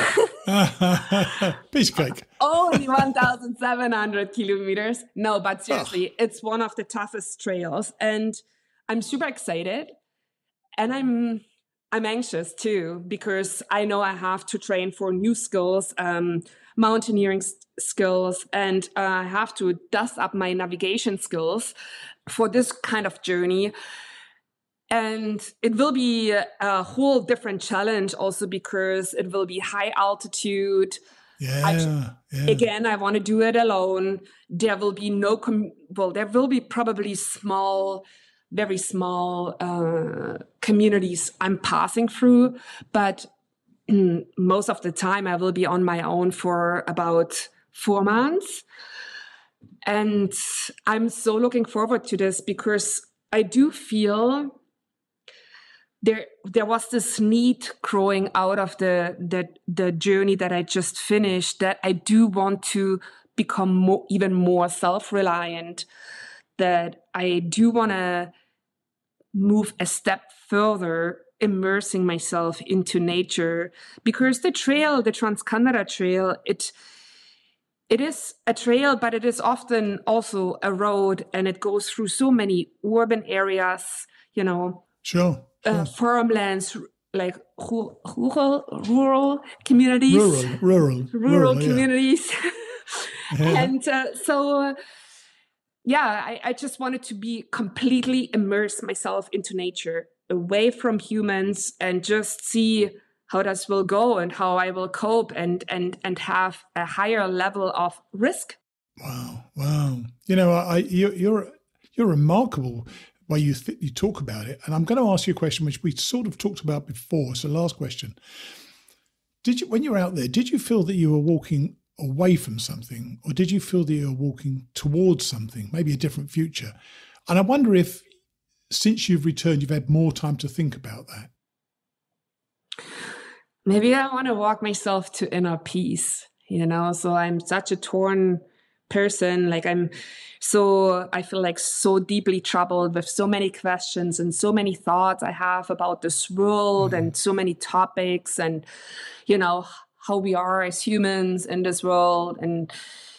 Piece of cake. Only 1,700 kilometers. No, but seriously, it's one of the toughest trails. And I'm super excited. And I'm anxious too, because I know I have to train for new skills, mountaineering skills, and I have to dust up my navigation skills for this kind of journey. And it will be a whole different challenge also, because it will be high altitude. Again, I want to do it alone. There will be there will be probably very small communities I'm passing through, but most of the time I will be on my own for about 4 months. And I'm so looking forward to this, because I do feel there was this need growing out of the journey that I just finished, that I do want to become even more self-reliant, that I do want to move a step further, immersing myself into nature, because the Trans-Canada Trail, it is a trail, but it is often also a road, and it goes through so many urban areas, farmlands, like rural communities. Rural communities. Yeah. And I just wanted to be completely immerse myself into nature, away from humans, and just see how this will go and how I will cope and have a higher level of risk. Wow. You're remarkable way you talk about it. And I'm going to ask you a question which we sort of talked about before. So last question. When you were out there, did you feel that you were walking away from something, or did you feel that you were walking towards something, maybe a different future? And I wonder if, since you've returned, you've had more time to think about that. Maybe I want to walk myself to inner peace, so I'm such a torn person. I feel like so deeply troubled with so many questions and so many thoughts I have about this world and so many topics, and, how we are as humans in this world. And,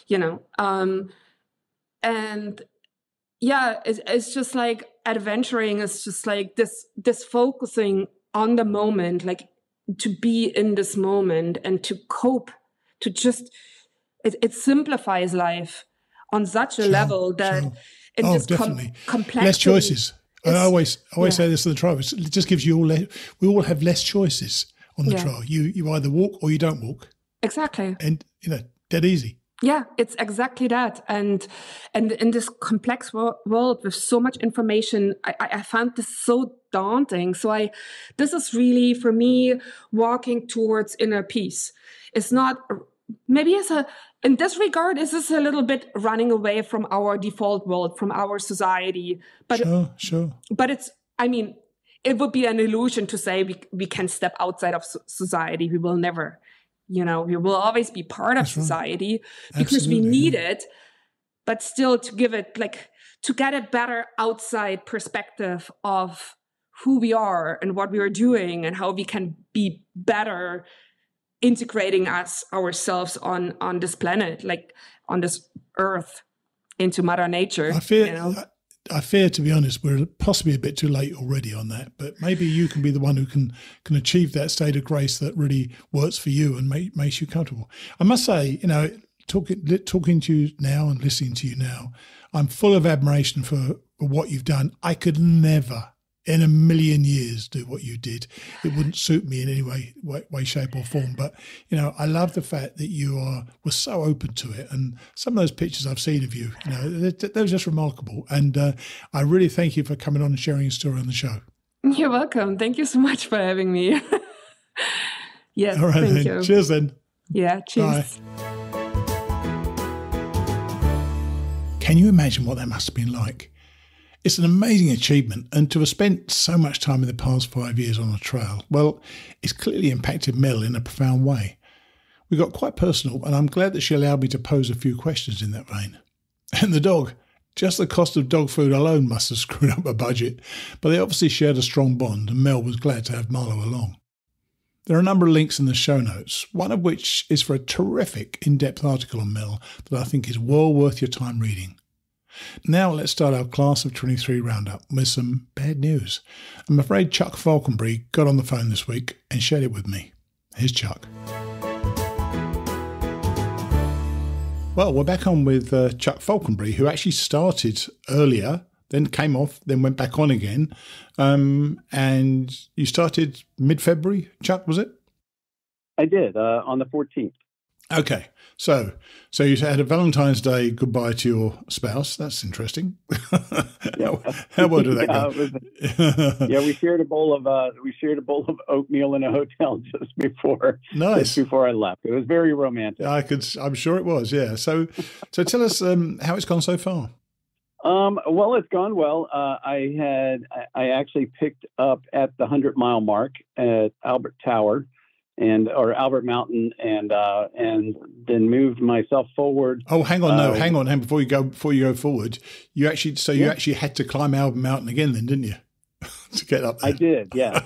it's just like adventuring is just like this focusing on the moment, like to be in this moment and to cope, to just, it simplifies life on such a level that in this complexity. Less choices. I always say this to the tribe. It just gives you we all have less choices on the trail. You either walk or you don't walk. Exactly. And, dead easy. Yeah, it's exactly that. And in this complex world with so much information, I found this so daunting. So this is really, for me, walking towards inner peace. It's not, maybe in this regard, this is a little bit running away from our default world, from our society. But Sure. But it would be an illusion to say we can step outside of society. We will never. We will always be part of society because we need it, but still to give it to get a better outside perspective of who we are and what we are doing and how we can be better integrating ourselves on this planet, on this earth. into Mother Nature. I fear, to be honest, we're possibly a bit too late already on that, but maybe you can be the one who can achieve that state of grace that really works for you and makes you comfortable. I must say, talking to you now and listening to you now, I'm full of admiration for what you've done. I could never in a million years do what you did. It wouldn't suit me in any way, shape or form. But, I love the fact that you were so open to it. And some of those pictures I've seen of you, they're just remarkable. And I really thank you for coming on and sharing your story on the show. You're welcome. Thank you so much for having me. Yes, all right, thank then. you. Cheers then. Yeah, cheers. Bye. Can you imagine what that must have been like? It's an amazing achievement, and to have spent so much time in the past 5 years on a trail, well, it's clearly impacted Mel in a profound way. We got quite personal, and I'm glad that she allowed me to pose a few questions in that vein. And the dog, just the cost of dog food alone must have screwed up a budget, but they obviously shared a strong bond, and Mel was glad to have Malo along. There are a number of links in the show notes, one of which is for a terrific in-depth article on Mel that I think is well worth your time reading. Now let's start our Class of 23 roundup with some bad news. I'm afraid Chuck Faulkinberry got on the phone this week and shared it with me. Here's Chuck. Well, we're back on with Chuck Faulkinberry, who actually started earlier, then came off, then went back on again. And you started mid-February, Chuck, was it? I did, on the 14th. Okay, so you had a Valentine's Day goodbye to your spouse. That's interesting. How well did that go? Yeah, we shared a bowl of oatmeal in a hotel just before I left. It was very romantic. I'm sure it was. Yeah. So tell us how it's gone so far. Well, it's gone well. I actually picked up at the 100-mile mark at Albert Tower. Or Albert Mountain, and then moved myself forward. Oh, hang on. Before you go forward, you actually had to climb Albert Mountain again, then, didn't you, to get up there? I did, yeah.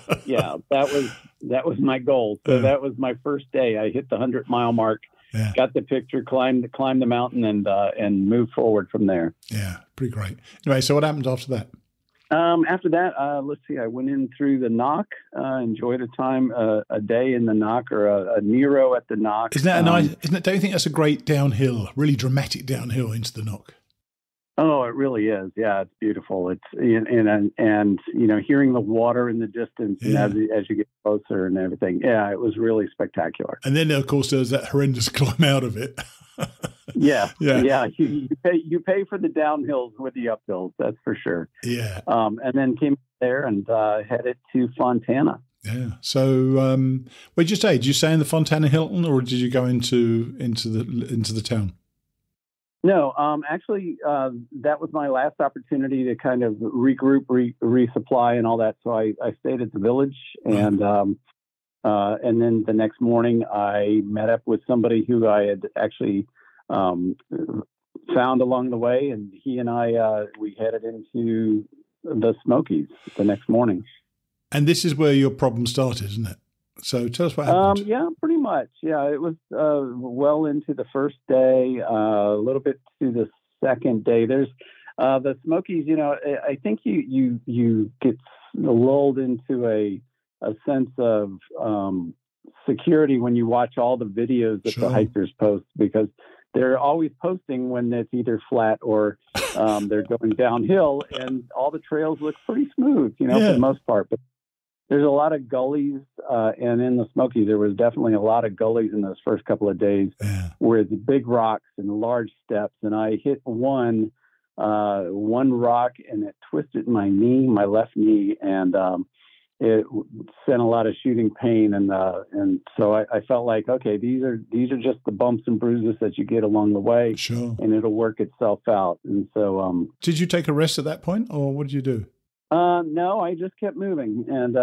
That was my goal. So that was my first day. I hit the 100-mile mark, got the picture, climbed the mountain, and moved forward from there. Yeah, pretty great. Anyway, so what happened after that? After that, let's see, I went in through the Knock, enjoyed a day in the Knock, or a Nero at the Knock. Isn't that nice? Don't you think that's a great downhill, really dramatic downhill into the Knock? Oh, it really is. Yeah, it's beautiful. It's and hearing the water in the distance and as you get closer and everything. Yeah, it was really spectacular. And then, of course, there's that horrendous climb out of it. Yeah. You pay for the downhills with the uphills, that's for sure. Yeah. And then came there and headed to Fontana. Yeah. So, where'd you stay? Did you stay in the Fontana Hilton, or did you go into the town? No, actually, that was my last opportunity to kind of regroup, resupply, and all that. So I stayed at the Village, and then the next morning I met up with somebody who I had actually found along the way, and he and I we headed into the Smokies the next morning. And this is where your problem started, isn't it? So tell us what happened. Yeah, pretty much. Yeah, it was well into the first day, a little bit to the second day. There's the Smokies. I think you get lulled into a sense of security when you watch all the videos that the hikers post, because they're always posting when it's either flat or they're going downhill, and all the trails look pretty smooth, for the most part. But there's a lot of gullies, and in the Smokies, there was definitely a lot of gullies in those first couple of days with big rocks and large steps. And I hit one rock, and it twisted my left knee, and it sent a lot of shooting pain. And so I felt like, okay, these are just the bumps and bruises that you get along the way, and it'll work itself out. And so, did you take a rest at that point, or what did you do? No, I just kept moving, and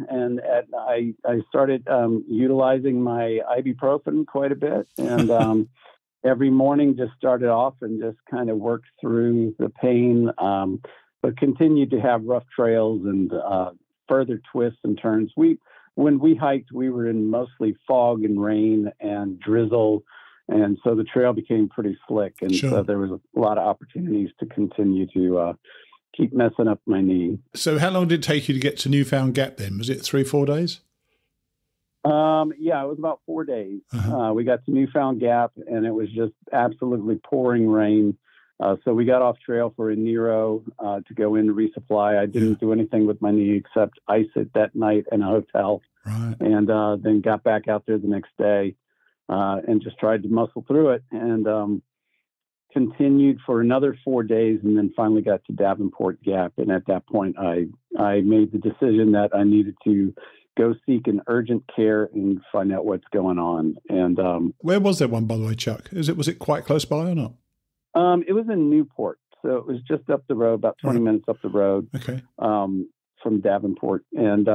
I started utilizing my ibuprofen quite a bit, and every morning just started off and just kind of worked through the pain, but continued to have rough trails and further twists and turns. When we hiked, we were in mostly fog and rain and drizzle, And so the trail became pretty slick. And Sure. so there was a lot of opportunities to continue to keep messing up my knee. So how long did it take you to get to Newfound Gap then? Was it 3-4 days? Yeah, it was about 4 days. We got to Newfound Gap, and it was just absolutely pouring rain. So we got off trail for a Nero to go in to resupply. I didn't do anything with my knee except ice it that night in a hotel. Right. And then got back out there the next day and just tried to muscle through it, and continued for another 4 days, and then finally got to Davenport Gap. And at that point, I made the decision that I needed to go seek an urgent care and find out what's going on. And where was that one, by the way, Chuck? Was it quite close by or not? It was in Newport, so it was just up the road, about 20 minutes up the road. Okay. From Davenport, and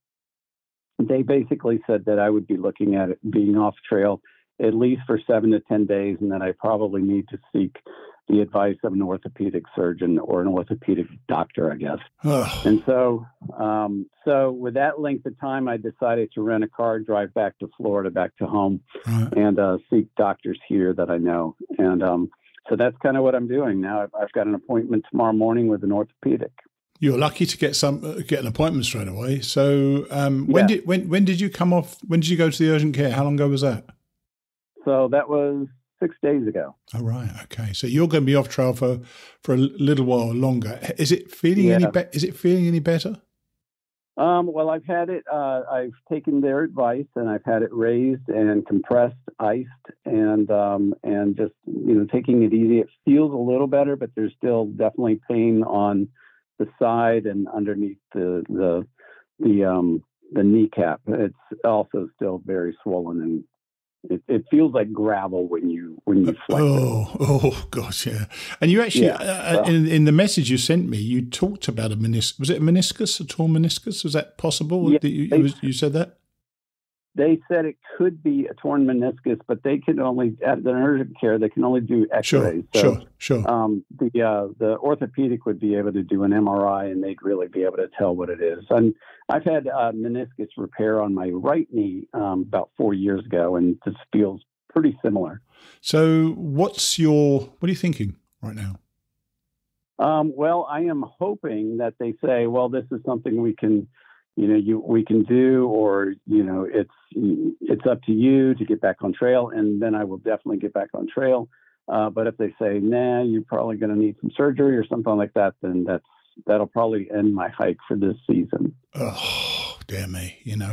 they basically said that I would be looking at it being off trail at least for 7 to 10 days, and that I probably need to seek the advice of an orthopedic surgeon or an orthopedic doctor, I guess. Oh. And so with that length of time, I decided to rent a car, drive back to Florida, back to home, Right. and seek doctors here that I know. And so that's kind of what I'm doing now. I've got an appointment tomorrow morning with an orthopedic. You're lucky to get an appointment straight away. So when did you come off? When did you go to the urgent care? How long ago was that? So that was 6 days ago. Oh, right. Okay. So you're going to be off trail for a little while longer. Is it feeling any better? Well, I've had it. I've taken their advice, and I've had it raised and compressed, iced, and just taking it easy. It feels a little better, but there's still definitely pain on the side and underneath the kneecap. It's also still very swollen, and it feels like gravel when you flex it. Oh gosh, yeah. And you actually in the message you sent me, you talked about a meniscus. Was it a meniscus, a torn meniscus? Was that possible? Yeah, you said that? They said it could be a torn meniscus, but they can only, at the urgent care, they can only do x-rays. Sure. The orthopedic would be able to do an MRI, and they'd really be able to tell what it is. And I've had meniscus repair on my right knee about 4 years ago, and this feels pretty similar. So what are you thinking right now? Well, I am hoping that they say, well, this is something we can do, or it's up to you to get back on trail, and then I will definitely get back on trail. But if they say, nah, you're probably going to need some surgery or something like that, then that'll probably end my hike for this season. Oh, dear me.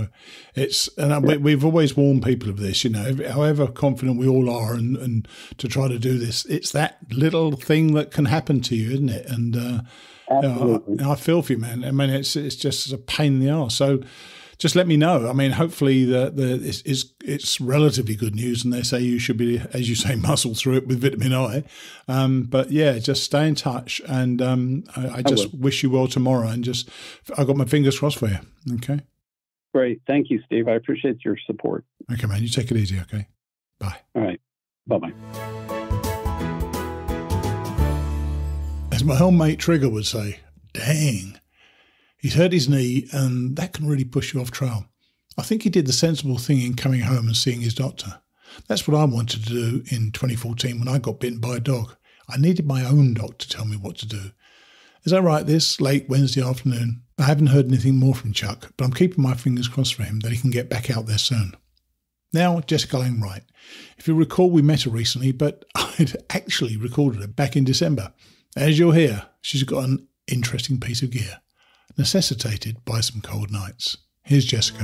We've always warned people of this, however confident we all are and to try to do this, it's that little thing that can happen to you, isn't it? And I feel for you, man. I mean, it's just a pain in the arse. So just let me know. I mean, hopefully it's relatively good news, and they say you should be, as you say, muscle through it with vitamin I. But yeah, just stay in touch, and I just wish you well tomorrow. And I got my fingers crossed for you. Okay. Great. Thank you, Steve. I appreciate your support. Okay, man. You take it easy. Okay. Bye. All right. Bye-bye. As my old mate Trigger would say, dang. He's hurt his knee, and that can really push you off trail. I think he did the sensible thing in coming home and seeing his doctor. That's what I wanted to do in 2014 when I got bitten by a dog. I needed my own dog to tell me what to do. As I write this late Wednesday afternoon, I haven't heard anything more from Chuck, but I'm keeping my fingers crossed for him that he can get back out there soon. Now, Jessica Lang-Wright. If you recall, we met her recently, but I'd actually recorded her back in December. As you'll hear, she's got an interesting piece of gear, necessitated by some cold nights. Here's Jessica.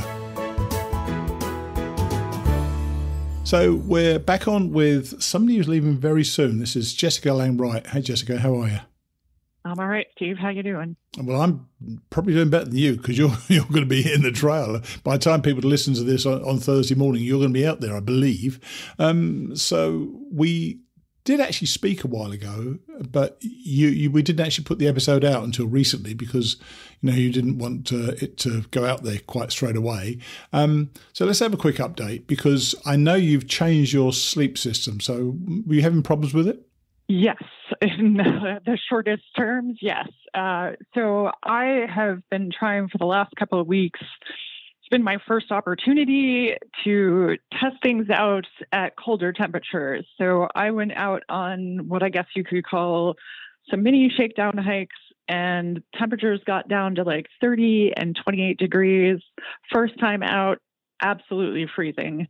So we're back on with somebody who's leaving very soon. This is Jessica Lang-Wright. Hey, Jessica, how are you? I'm all right, Steve. How you doing? Well, I'm probably doing better than you, because you're going to be in the trail. By the time people listen to this on Thursday morning, you're going to be out there, I believe. So we did actually speak a while ago, but we didn't actually put the episode out until recently because you didn't want it to go out there quite straight away. So let's have a quick update, because I know you've changed your sleep system. So were you having problems with it? Yes, in the shortest terms, yes. So I have been trying for the last couple of weeks, been my first opportunity to test things out at colder temperatures. So I went out on what I guess you could call some mini shakedown hikes, and temperatures got down to like 30 and 28 degrees. First time out, absolutely freezing.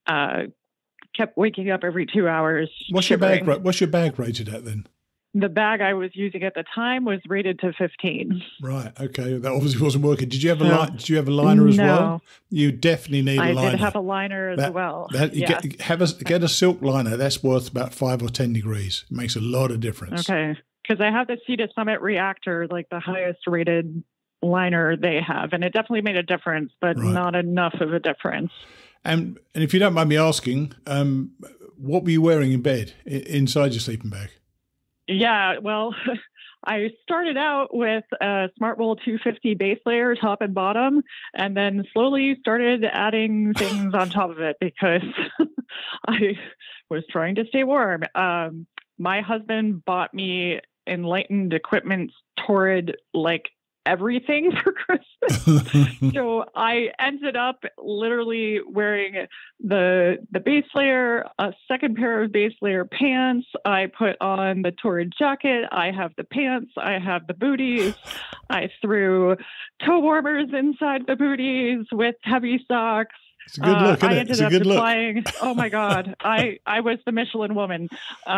Kept waking up every 2 hours. What's your bag rated at then? The bag I was using at the time was rated to 15. Right. Okay. That obviously wasn't working. Did you have a liner as well? You definitely need a liner. I did have a liner as well. Yes. Get a silk liner. That's worth about 5 or 10 degrees. It makes a lot of difference. Okay. Because I have the Sea to Summit Reactor, like the highest rated liner they have, and it definitely made a difference, but not enough of a difference. And if you don't mind me asking, what were you wearing in bed inside your sleeping bag? Yeah, well, I started out with a Smartwool 250 base layer, top and bottom, and then slowly started adding things on top of it because I was trying to stay warm. My husband bought me Enlightened Equipment's Torrid, like, everything for Christmas. So I ended up literally wearing the base layer, a second pair of base layer pants. I put on the Torrid jacket. I have the pants. I have the booties. I threw toe warmers inside the booties with heavy socks. It's a good look, isn't it? I ended up deploying. Oh my God. I was the Michelin woman.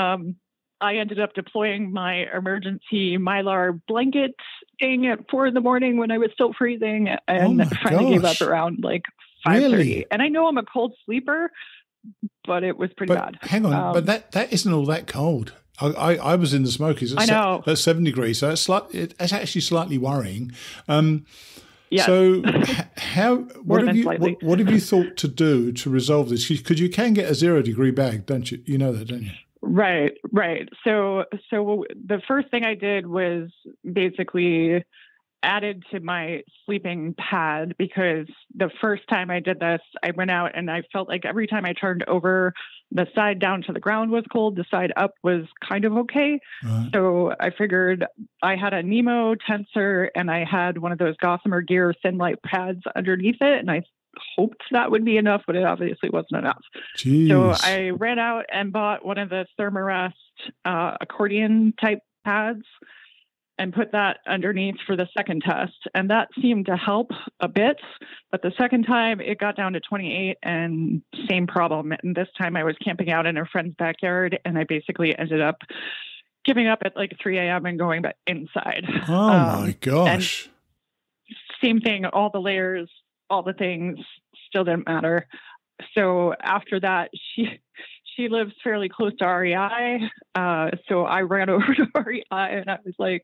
I ended up deploying my emergency Mylar blanket thing at 4 a.m. when I was still freezing, and finally gave up around like 5:30. Really? And I know I'm a cold sleeper, but it was pretty bad. Hang on, but that isn't all that cold. I was in the Smokies. I know. That's 7 degrees, so it's actually slightly worrying. Yeah. So what have you thought to do to resolve this? Because you can get a 0 degree bag, don't you? You know that, don't you? Right. So the first thing I did was basically added to my sleeping pad, because the first time I did this, I went out and I felt like every time I turned over, the side down to the ground was cold, the side up was kind of okay. Right. So I figured I had a Nemo tensor and I had one of those Gossamer Gear thin light pads underneath it, and I hoped that would be enough, but it obviously wasn't enough. Jeez. So I ran out and bought one of the Thermarest accordion type pads and put that underneath for the second test. And that seemed to help a bit. But the second time it got down to 28 and same problem. And this time I was camping out in a friend's backyard, and I basically ended up giving up at like 3 a.m. and going back inside. Oh my gosh. Same thing, all the layers, all the things still didn't matter. So after that, she lives fairly close to REI. So I ran over to REI and I was like,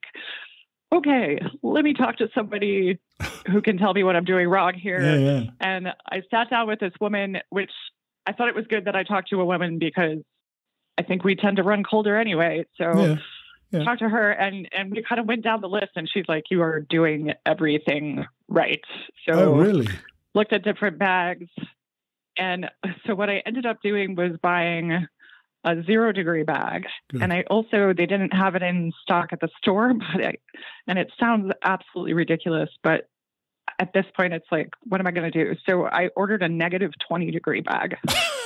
okay, let me talk to somebody who can tell me what I'm doing wrong here. Yeah. And I sat down with this woman, which I thought it was good that I talked to a woman because I think we tend to run colder anyway. So talked to her and we kind of went down the list, and she's like, you are doing everything right. So really? Looked at different bags. And so what I ended up doing was buying a 0 degree bag. Good. And they didn't have it in stock at the store, and it sounds absolutely ridiculous, but at this point it's like, what am I going to do? So I ordered a negative 20 degree bag.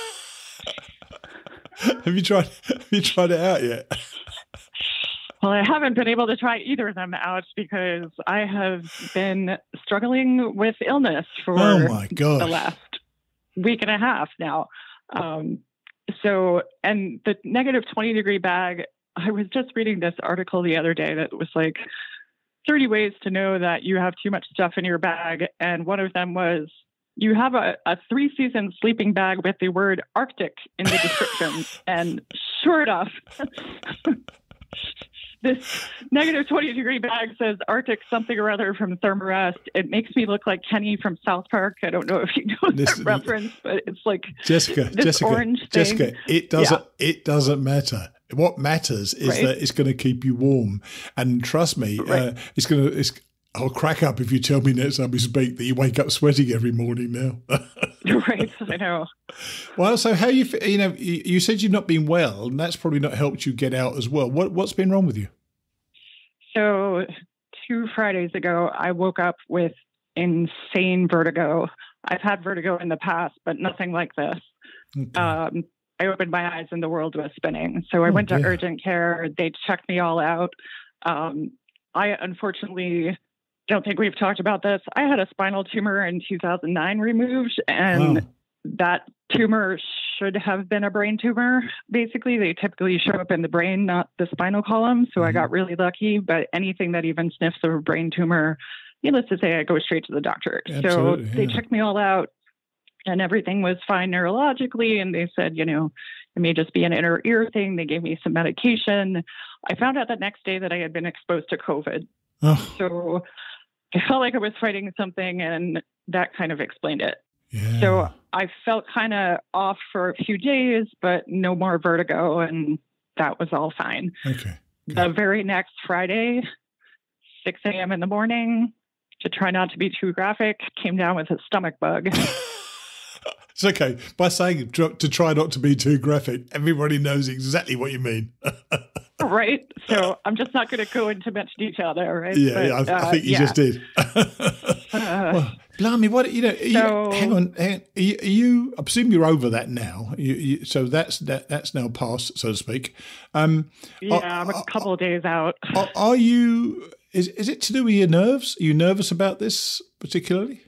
Have you tried it out yet? Well, I haven't been able to try either of them out because I have been struggling with illness for the last week and a half now. And the negative 20 degree bag, I was just reading this article the other day that was like 30 ways to know that you have too much stuff in your bag. And one of them was, you have a 3-season sleeping bag with the word Arctic in the description. And sure enough, this negative 20 degree bag says Arctic something or other from Thermarest. It makes me look like Kenny from South Park. I don't know if you know that reference, but it's like Jessica, orange thing. Jessica, it doesn't matter. What matters is that it's going to keep you warm. And trust me, I'll crack up if you tell me next time we speak that you wake up sweating every morning now. Right, I know. Well, so how you said you've not been well, and that's probably not helped you get out as well. What's been wrong with you? So 2 Fridays ago, I woke up with insane vertigo I've had vertigo in the past, but nothing like this. Okay. I opened my eyes and the world was spinning. So I went to urgent care. They checked me all out. I unfortunately don't think we've talked about this. I had a spinal tumor in 2009 removed, and that tumor should have been a brain tumor. Basically, they typically show up in the brain, not the spinal column. So I got really lucky, but anything that even sniffs of a brain tumor, needless to say, I go straight to the doctor. Absolutely, so they checked me all out and everything was fine neurologically. And they said, it may just be an inner ear thing. They gave me some medication. I found out the next day that I had been exposed to COVID. Oh. So I felt like I was fighting something, and that kind of explained it. Yeah. So I felt kind of off for a few days, but no more vertigo, and that was all fine. Okay. The very next Friday, 6 a.m. in the morning, to try not to be too graphic, came down with a stomach bug. It's okay. By saying to try not to be too graphic, everybody knows exactly what you mean. Right. So I'm just not going to go into much detail there, right? Yeah, but, I think you just did. Well, blimey, hang on. Are you, I presume you're over that now. So that's now past, so to speak. I'm a couple of days out. Are you, is it to do with your nerves? Are you nervous about this particularly?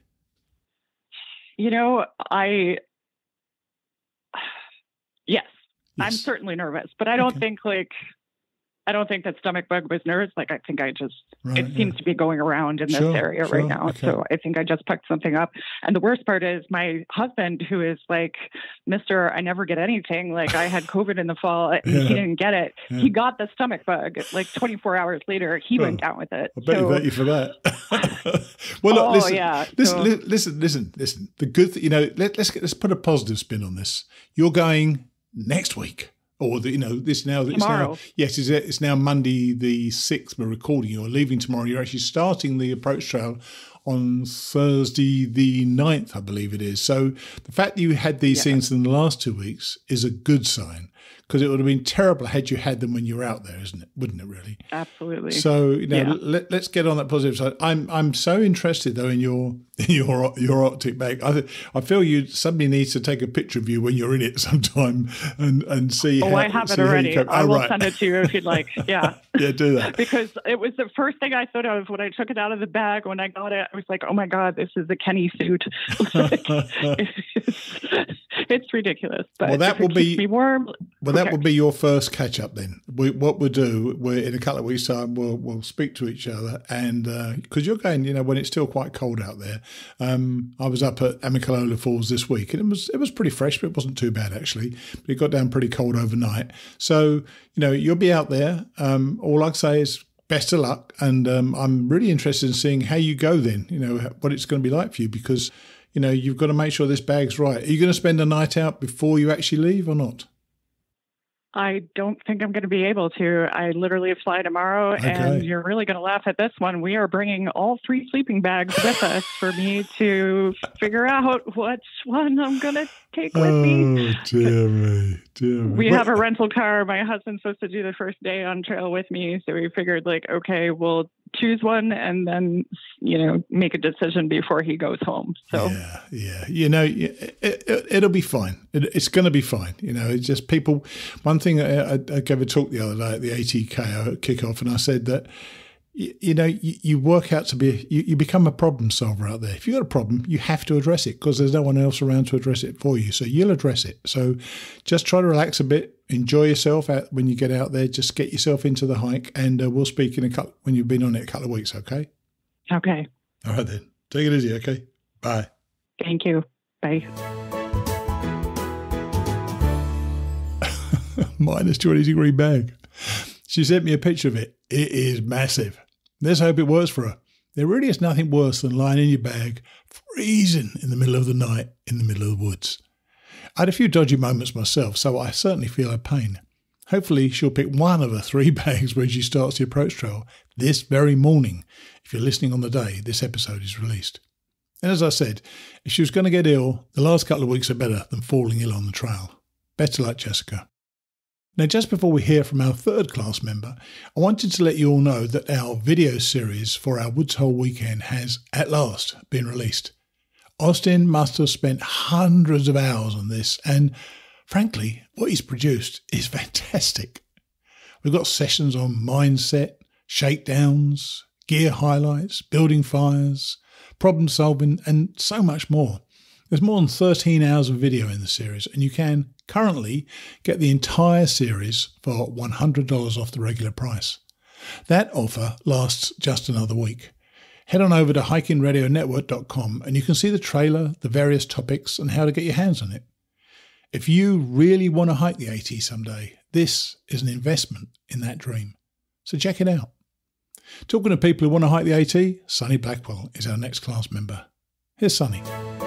Yes, I'm certainly nervous, but I don't think that stomach bug was nerves. Like, I think it seems to be going around in this area right now. Okay. So I think I just picked something up. And the worst part is my husband, who is like, Mr. I never get anything. Like, I had COVID in the fall and he didn't get it. Yeah. He got the stomach bug. Like 24 hours later, he went down with it. I bet you for that. Well, look, listen. The good thing, let's put a positive spin on this. You're going next week. Or tomorrow. It's now Monday the 6th. We're recording. You're leaving tomorrow. You're actually starting the approach trail on Thursday the 9th, I believe it is. So the fact that you had these things in the last 2 weeks is a good sign, because it would have been terrible had you had them when you were out there, isn't it? Wouldn't it really? Absolutely. So let's get on that positive side. I'm so interested though in your Arctic bag. I feel somebody needs to take a picture of you when you're in it sometime and see. I have it already. I will send it to you if you'd like. Yeah. Yeah, do that. Because it was the first thing I thought of when I took it out of the bag. When I got it, I was like, "Oh my God, this is a Kenny suit." It's ridiculous. But that will be warm. Well, that will be your first catch up then. What we'll do, in a couple of weeks' time, we'll speak to each other, and because you're going, when it's still quite cold out there. I was up at Amicalola Falls this week, and it was pretty fresh, but it wasn't too bad actually. But it got down pretty cold overnight. So you'll be out there. All I say is best of luck, and I'm really interested in seeing how you go then. What it's going to be like for you, because you've got to make sure this bag's right. Are you going to spend a night out before you actually leave or not? I don't think I'm going to be able to. I literally fly tomorrow, and you're really going to laugh at this one. We are bringing all 3 sleeping bags with us for me to figure out which one I'm going to take with me. Oh, dear me. We have a rental car. My husband's supposed to do the first day on trail with me, so we figured, we'll choose one and then, make a decision before he goes home. So yeah. It'll be fine. It's going to be fine. It's just people. One thing I gave a talk the other day at the ATK kickoff, and I said that you work out to be you become a problem solver out there. If you've got a problem, you have to address it, because there's no one else around to address it for you. So you'll address it. So just try to relax a bit. Enjoy yourself out when you get out there. Just get yourself into the hike, and we'll speak when you've been on it a couple of weeks, okay? Okay. All right then. Take it easy, okay? Bye. Thank you. Bye. Minus 20-degree bag. She sent me a picture of it. It is massive. Let's hope it works for her. There really is nothing worse than lying in your bag, freezing in the middle of the night, in the middle of the woods. I had a few dodgy moments myself, so I certainly feel her pain. Hopefully she'll pick one of her 3 bags when she starts the approach trail this very morning, if you're listening on the day this episode is released. And as I said, if she was going to get ill, the last couple of weeks are better than falling ill on the trail. Better luck, Jessica. Now, just before we hear from our 3rd class member, I wanted to let you all know that our video series for our Woods Hole weekend has, at last, been released. Austin must have spent hundreds of hours on this, and frankly, what he's produced is fantastic. We've got sessions on mindset, shakedowns, gear highlights, building fires, problem solving, and so much more. There's more than 13 hours of video in the series, and you can currently get the entire series for $100 off the regular price. That offer lasts just another week. Head on over to hikingradionetwork.com and you can see the trailer, the various topics, and how to get your hands on it. If you really want to hike the AT someday, this is an investment in that dream. So check it out. Talking to people who want to hike the AT, Sonny Blackwell is our next class member. Here's Sonny.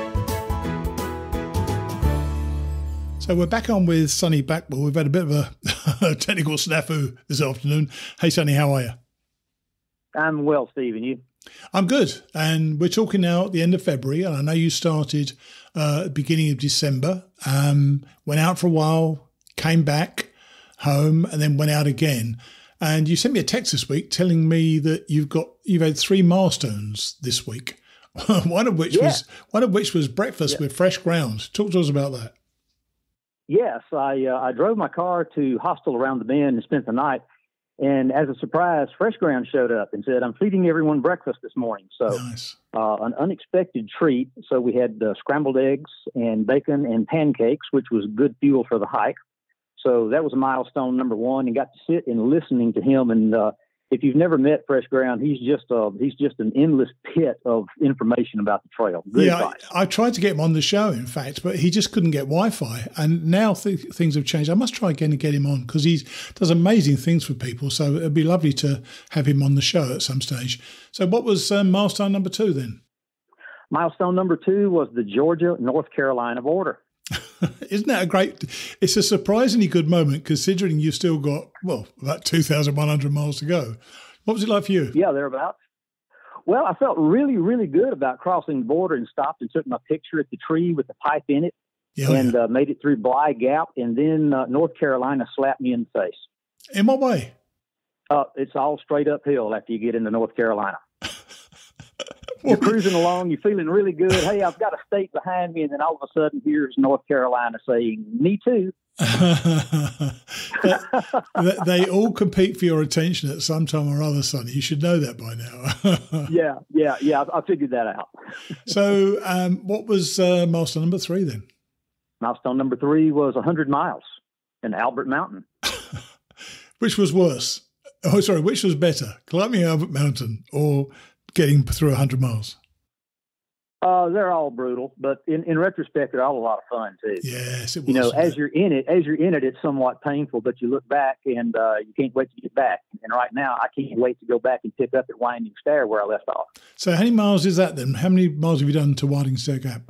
So we're back on with Sonny Blackwell. We've had a bit of a technical snafu this afternoon. Hey, Sonny, how are you? I'm well, Steve, and you? I'm good. And we're talking now at the end of February, and I know you started at the beginning of December, went out for a while, came back home, and then went out again. And you sent me a text this week telling me that you've had 3 milestones this week. one of which was breakfast with fresh ground. Talk to us about that. Yes, I drove my car to Hostel around the bend and spent the night. And as a surprise, Fresh Ground showed up and said, "I'm feeding everyone breakfast this morning." So nice. An unexpected treat. So we had scrambled eggs and bacon and pancakes, which was good fuel for the hike. So that was a milestone number 1, and got to sit and listening to him. And if you've never met Fresh Ground, he's just an endless pit of information about the trail. Good advice. I tried to get him on the show, in fact, but he just couldn't get Wi-Fi. And now things have changed. I must try again and get him on because he does amazing things for people. So it'd be lovely to have him on the show at some stage. So what was milestone number 2 then? Milestone number 2 was the Georgia-North Carolina border. Isn't that it's a surprisingly good moment considering you've still got, about 2,100 miles to go. What was it like for you? Yeah, thereabouts. Well, I felt really, really good about crossing the border and stopped and took my picture at the tree with the pipe in it made it through Bly Gap. And then North Carolina slapped me in the face. In what way? It's all straight uphill after you get into North Carolina. You're cruising along, you're feeling really good. Hey, I've got a state behind me, and then all of a sudden, here's North Carolina saying, "Me too." They all compete for your attention at some time or other, Sonny. You should know that by now. Yeah. I figured that out. So, what was milestone number 3 then? Milestone number 3 was 100 miles in Albert Mountain. Which was worse? Oh, sorry. Which was better, climbing Albert Mountain or getting through 100 miles? They're all brutal, but in retrospect, they're all a lot of fun too. Yes, it was. As you're in it, it's somewhat painful, but you look back and you can't wait to get back. And right now, I can't wait to go back and pick up at Winding Stair where I left off. So how many miles is that then? How many miles have you done to Winding Stair Gap?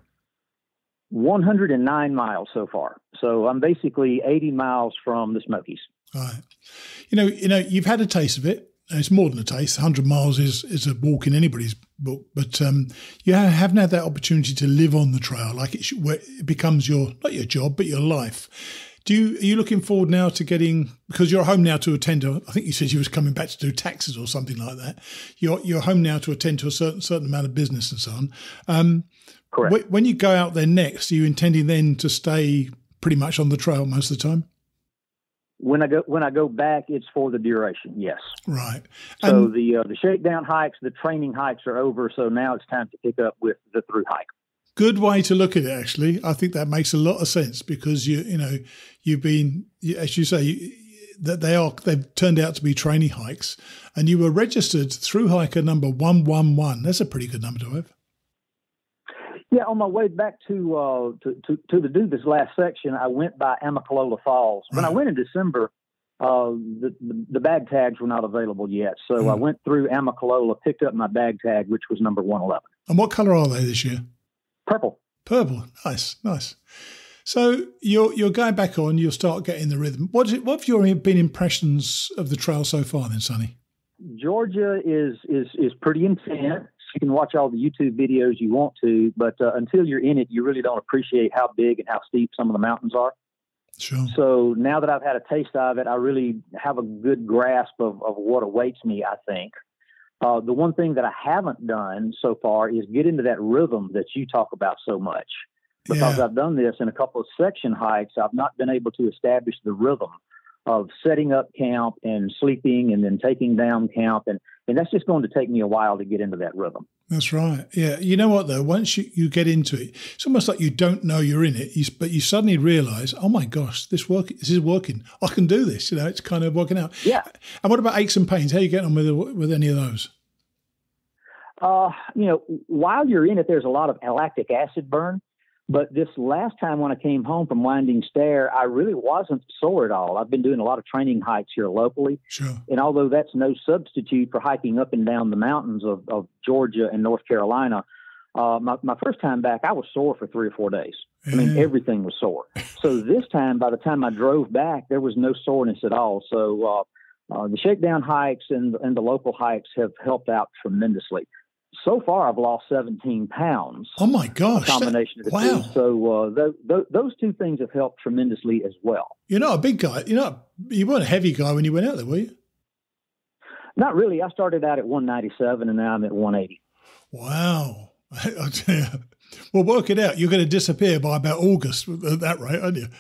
109 miles so far. So I'm basically 80 miles from the Smokies. All right. You've had a taste of it. It's more than a taste. 100 miles is a walk in anybody's book, but you haven't had that opportunity to live on the trail like it becomes not your job, but your life. Are you looking forward now to getting, because you're home now to attend to, I think you said you was coming back to do taxes or something like that. You're home now to attend to a certain amount of business and so on. Correct. When you go out there next, are you intending then to stay pretty much on the trail most of the time? When I go back, it's for the duration. Yes. Right. So the shakedown hikes, the training hikes are over. So now it's time to pick up with the through hike. Good way to look at it. Actually, I think that makes a lot of sense because you've been, as you say, they've turned out to be training hikes, and you were registered through hiker number 111. That's a pretty good number to have. Yeah, on my way back to this last section, I went by Amicalola Falls. When I went in December, the bag tags were not available yet, so I went through Amicalola, picked up my bag tag, which was number 111. And what color are they this year? Purple. Purple. Nice. So you're going back on. You'll start getting the rhythm. What have your been impressions of the trail so far, then, Sonny? Georgia is pretty intense. You can watch all the YouTube videos you want to, but until you're in it, you really don't appreciate how big and how steep some of the mountains are. Sure. So now that I've had a taste of it, I really have a good grasp of what awaits me, I think. The one thing that I haven't done so far is get into that rhythm that you talk about so much. Because I've done this in a couple of section hikes, I've not been able to establish the rhythm of setting up camp and sleeping and then taking down camp. And that's just going to take me a while to get into that rhythm. That's right. Yeah. You know what, though? Once you get into it, it's almost like you don't know you're in it, but you suddenly realize, oh, my gosh, this is working. I can do this. It's kind of working out. Yeah. And what about aches and pains? How are you getting on with any of those? While you're in it, there's a lot of lactic acid burn. But this last time when I came home from Winding Stair, I really wasn't sore at all. I've been doing a lot of training hikes here locally. Sure. And although that's no substitute for hiking up and down the mountains of Georgia and North Carolina, my first time back, I was sore for 3 or 4 days. I mean, everything was sore. So this time, by the time I drove back, there was no soreness at all. So the shakedown hikes and the local hikes have helped out tremendously. So far, I've lost 17 pounds. Oh, my gosh. A combination of the wow. two. So those two things have helped tremendously as well. You're not a big guy. You weren't a heavy guy when you went out there, were you? Not really. I started out at 197, and now I'm at 180. Wow. I'll tell you. Well, work it out. You're going to disappear by about August at that rate, aren't you?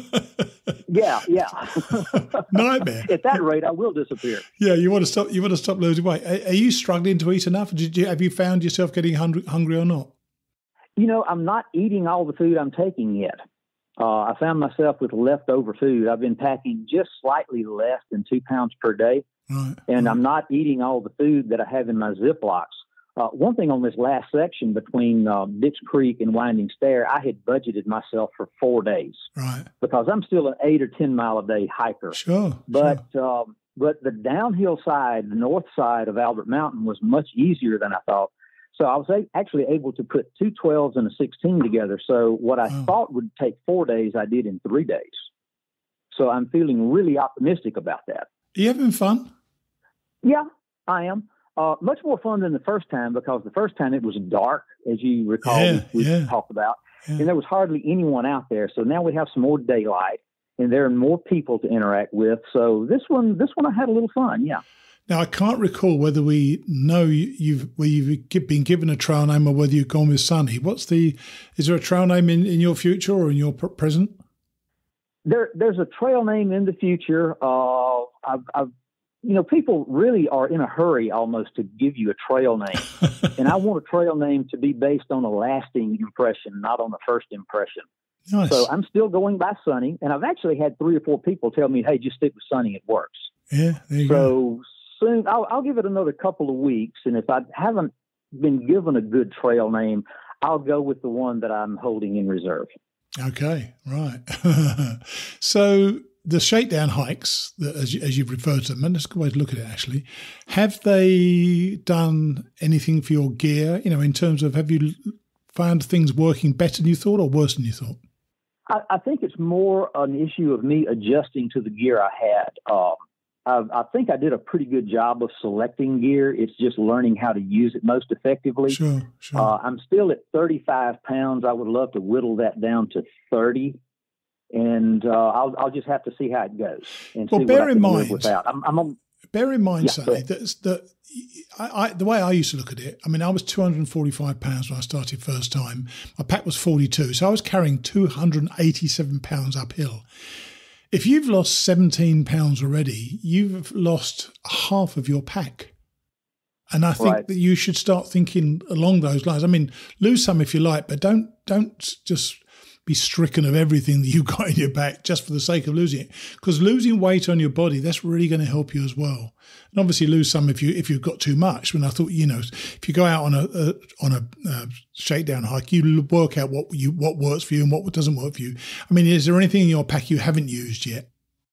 Yeah. Nightmare. At that rate, I will disappear. Yeah, you want to stop losing weight. Are you struggling to eat enough? Have you found yourself getting hungry or not? I'm not eating all the food I'm taking yet. I found myself with leftover food. I've been packing just slightly less than 2 pounds per day. Right. And I'm not eating all the food that I have in my Ziplocs. One thing on this last section between Dix Creek and Winding Stair, I had budgeted myself for 4 days. Right. Because I'm still an 8 or 10 mile a day hiker. Sure. But the downhill side, the north side of Albert Mountain was much easier than I thought. So I was actually able to put 2 12s and a 16 together. So what I thought would take 4 days, I did in 3 days. So I'm feeling really optimistic about that. Are you having fun? Yeah, I am. Much more fun than the first time because the first time it was dark, as you recall we talked about, and there was hardly anyone out there. So now we have some more daylight, and there are more people to interact with. So this one I had a little fun, yeah. Now, I can't recall whether we know you've been given a trail name or whether you've gone with Sonny. Is there a trail name in your future or in your present? There's a trail name in the future. People really are in a hurry almost to give you a trail name. And I want a trail name to be based on a lasting impression, not on the first impression. Nice. So I'm still going by Sonny, and I've actually had 3 or 4 people tell me, hey, just stick with Sonny, it works. Yeah, there you go. Soon, I'll give it another couple of weeks, and if I haven't been given a good trail name, I'll go with the one that I'm holding in reserve. Okay, right. So the shakedown hikes, as you've referred to them, and that's a good way to look at it, actually, have they done anything for your gear, in terms of have you found things working better than you thought or worse than you thought? I think it's more an issue of me adjusting to the gear I had. I think I did a pretty good job of selecting gear. It's just learning how to use it most effectively. Sure. I'm still at 35 pounds. I would love to whittle that down to 30. And I'll just have to see how it goes. And see bear what I in can mind, live without. Bear in mind, Yeah, Sonny, that the way I used to look at it, I was 245 pounds when I started first time. My pack was 42, so I was carrying 287 pounds uphill. If you've lost 17 pounds already, you've lost half of your pack. And I think that you should start thinking along those lines. Lose some if you like, but don't just be stricken of everything that you've got in your back just for the sake of losing it. Because losing weight on your body, that's really going to help you as well. And obviously lose some if you've got too much. When I thought, if you go out on a shakedown hike, you work out what works for you and what doesn't work for you. Is there anything in your pack you haven't used yet?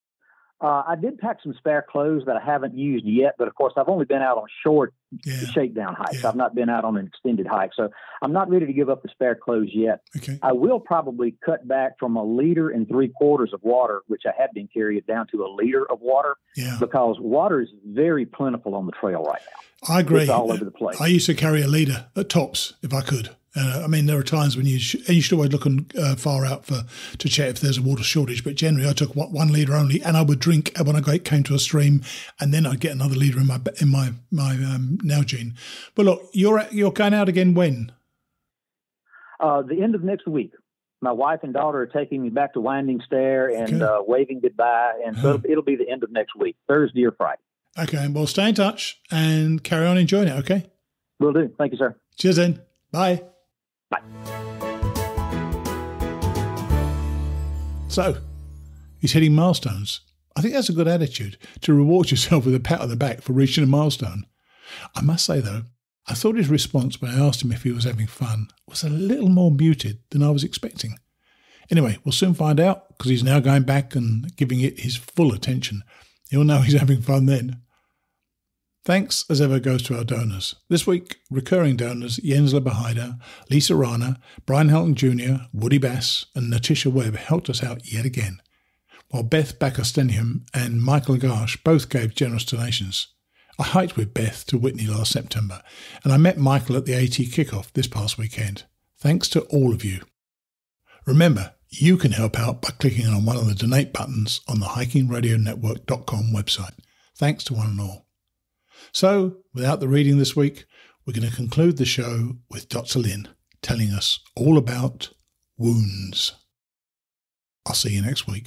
I did pack some spare clothes that I haven't used yet, but of course I've only been out on short shakedown hikes. Yeah. I've not been out on an extended hike, so I'm not ready to give up the spare clothes yet. Okay. I will probably cut back from 1.75 liters of water, which I have been carrying, down to 1 liter of water, because water is very plentiful on the trail right now. I agree. It's all over the place. I used to carry 1 liter at tops if I could. I mean, there are times when you should always look far out to check if there's a water shortage. But generally, I took 1 litre only, and I would drink when I came to a stream, and then I'd get another litre in my Nalgene. But look, you're going out again when? The end of next week. My wife and daughter are taking me back to Winding Stair and waving goodbye, and so it'll be the end of next week, Thursday or Friday. Okay, well, stay in touch and carry on enjoying it. Okay, will do. Thank you, sir. Cheers, then. Bye. Bye. So, he's hitting milestones. I think that's a good attitude, to reward yourself with a pat on the back for reaching a milestone. I must say, though, I thought his response when I asked him if he was having fun was a little more muted than I was expecting. Anyway, we'll soon find out, because he's now going back and giving it his full attention. He'll know he's having fun then. Thanks, as ever, goes to our donors. This week, recurring donors Jens Leberheider, Lisa Rana, Brian Helton Jr., Woody Bass and Natisha Webb helped us out yet again, while Beth Backer-Stenham and Michael Garsh both gave generous donations. I hiked with Beth to Whitney last September, and I met Michael at the AT kickoff this past weekend. Thanks to all of you. Remember, you can help out by clicking on one of the donate buttons on the hikingradionetwork.com website. Thanks to one and all. So, without the reading this week, we're going to conclude the show with Dr. Lynn telling us all about wounds. I'll see you next week.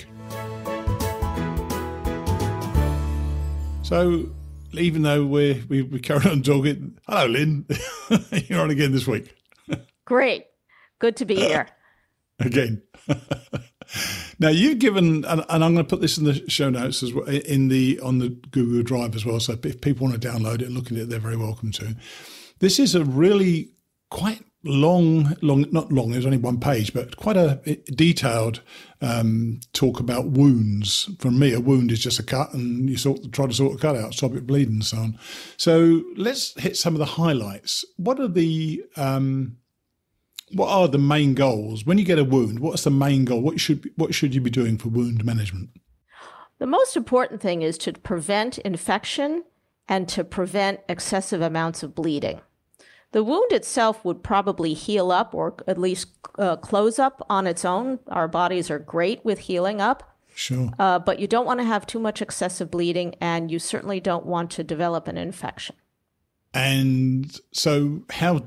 So, even though we carry on talking, hello, Lynn. You're on again this week. Great. Good to be here. Again. Now, you've given, and I'm going to put this in the show notes as well, on the Google Drive as well, so if people want to download it and look at it, they're very welcome to. This is a really quite not long, there's only one page, but quite a detailed talk about wounds. For me, a wound is just a cut, and you try to sort the cut out, stop it bleeding and so on. So let's hit some of the highlights. What are the main goals? When you get a wound, what's the main goal? What should you be doing for wound management? The most important thing is to prevent infection and to prevent excessive amounts of bleeding. The wound itself would probably heal up, or at least close up on its own. Our bodies are great with healing up. Sure. But you don't want to have too much excessive bleeding, and you certainly don't want to develop an infection. And so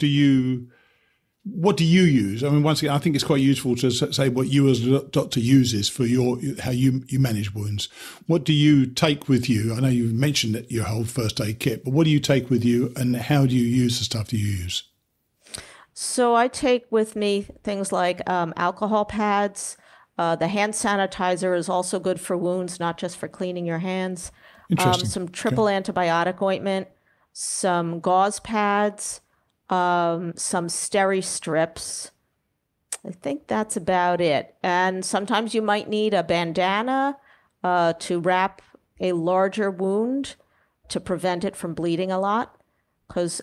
what do you use? I mean, once again, I think it's quite useful to say what you as a doctor uses for how you manage wounds. What do you take with you? I know you've mentioned that your whole first aid kit, but what do you take with you, and how do you use the stuff that you use? So I take with me things like alcohol pads. The hand sanitizer is also good for wounds, not just for cleaning your hands. Some triple antibiotic ointment, some gauze pads, some steri strips. I think that's about it. And sometimes you might need a bandana to wrap a larger wound to prevent it from bleeding a lot, because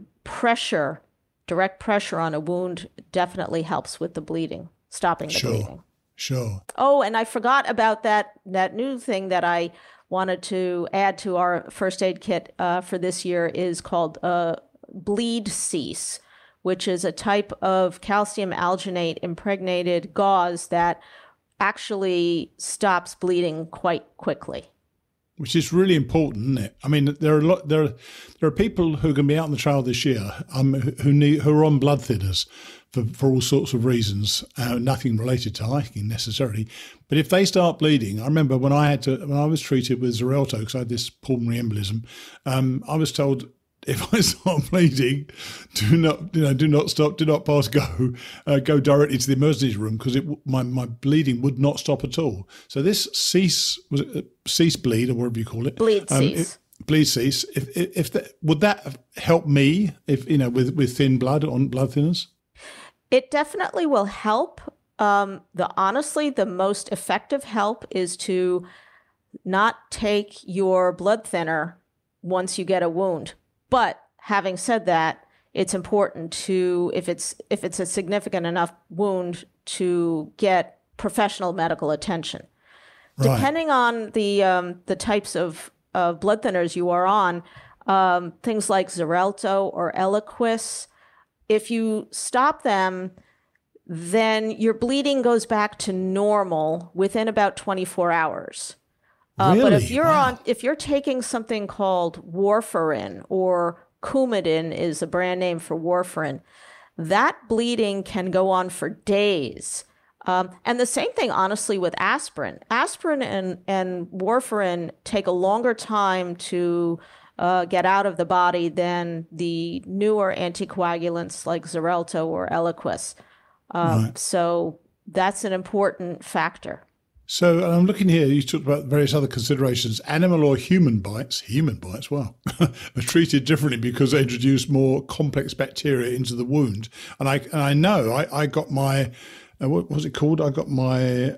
direct pressure on a wound definitely helps with the bleeding, stopping the bleeding. Sure. Oh, and I forgot about that new thing that I wanted to add to our first aid kit for this year is called bleed cease, which is a type of calcium alginate impregnated gauze that actually stops bleeding quite quickly. Which is really important, isn't it? I mean, there are people who are going to be out on the trail this year who are on blood thinners for all sorts of reasons, nothing related to hiking necessarily. But if they start bleeding, I remember when I was treated with Xarelto because I had this pulmonary embolism, I was told, if I start bleeding, do not stop, do not pass go, go directly to the emergency room, because my bleeding would not stop at all. So this cease bleed, or whatever you call it, bleed cease. Bleed cease. Would that help me with thin blood on blood thinners? It definitely will help. Honestly, the most effective help is to not take your blood thinner once you get a wound. But having said that, it's important to, if it's a significant enough wound, to get professional medical attention. Right. Depending on the types of blood thinners you are on, things like Xarelto or Eliquis if you stop them, then your bleeding goes back to normal within about 24 hours. Really? But if Wow. if you're taking something called warfarin, or Coumadin is a brand name for warfarin, that bleeding can go on for days. And the same thing, honestly, with aspirin. Aspirin and warfarin take a longer time to get out of the body than the newer anticoagulants like Xarelto or Eliquis. Right. So that's an important factor. So I'm looking here, you talked about various other considerations. Animal or human bites, wow, are treated differently because they introduce more complex bacteria into the wound. And I know I got my, what was it called? I got my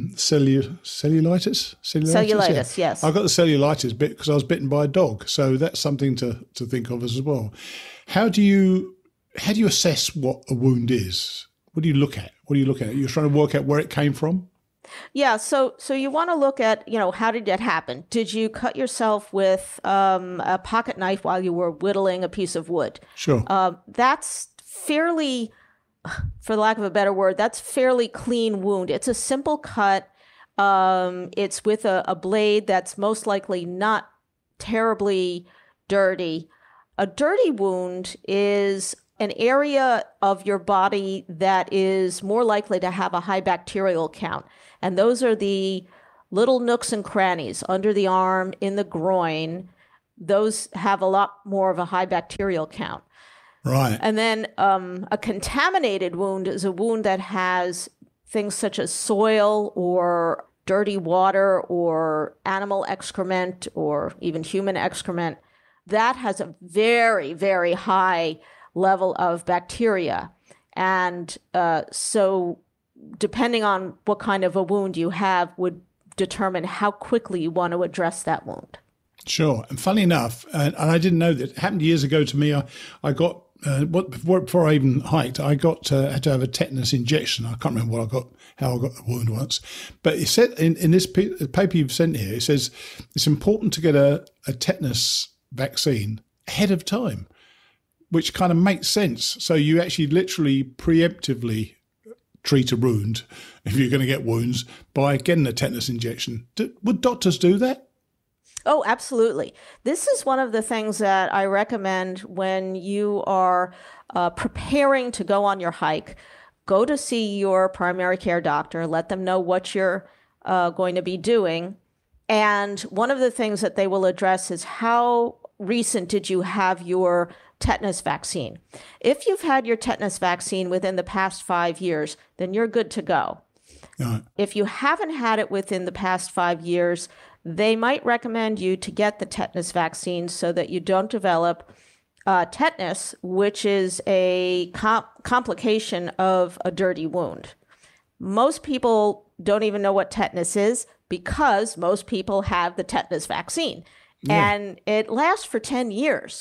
cellulitis? Cellulitis, yeah. yes. I got the cellulitis bit because I was bitten by a dog. So that's something to think of as well. How do you assess what a wound is? What do you look at? You're trying to work out where it came from? Yeah, so you want to look at, how did that happen? Did you cut yourself with a pocket knife while you were whittling a piece of wood? Sure. That's fairly, for the lack of a better word, that's fairly clean wound. It's a simple cut. It's with a blade that's most likely not terribly dirty. A dirty wound is an area of your body that is more likely to have a high bacterial count. And those are the little nooks and crannies under the arm, in the groin. Those have a lot more of a high bacterial count. Right. And then a contaminated wound is a wound that has things such as soil or dirty water or animal excrement or even human excrement. That has a very, very high level of bacteria. And so depending on what kind of a wound you have would determine how quickly you want to address that wound. Sure. And funny enough, and I didn't know that, it happened years ago to me. I got, before I even hiked, I had to have a tetanus injection. I can't remember how I got the wound once. But it said in this paper you've sent here, it says it's important to get a tetanus vaccine ahead of time, which kind of makes sense. So you actually literally preemptively treat a wound, if you're going to get wounds, by getting a tetanus injection. Would doctors do that? Oh, absolutely. This is one of the things that I recommend when you are preparing to go on your hike. Go to see your primary care doctor, let them know what you're going to be doing. And one of the things that they will address is how recent did you have your tetanus vaccine? If you've had your tetanus vaccine within the past 5 years, then you're good to go. Right. If you haven't had it within the past 5 years, they might recommend you to get the tetanus vaccine so that you don't develop tetanus, which is a complication of a dirty wound. Most people don't even know what tetanus is because most people have the tetanus vaccine. Yeah. And it lasts for 10 years.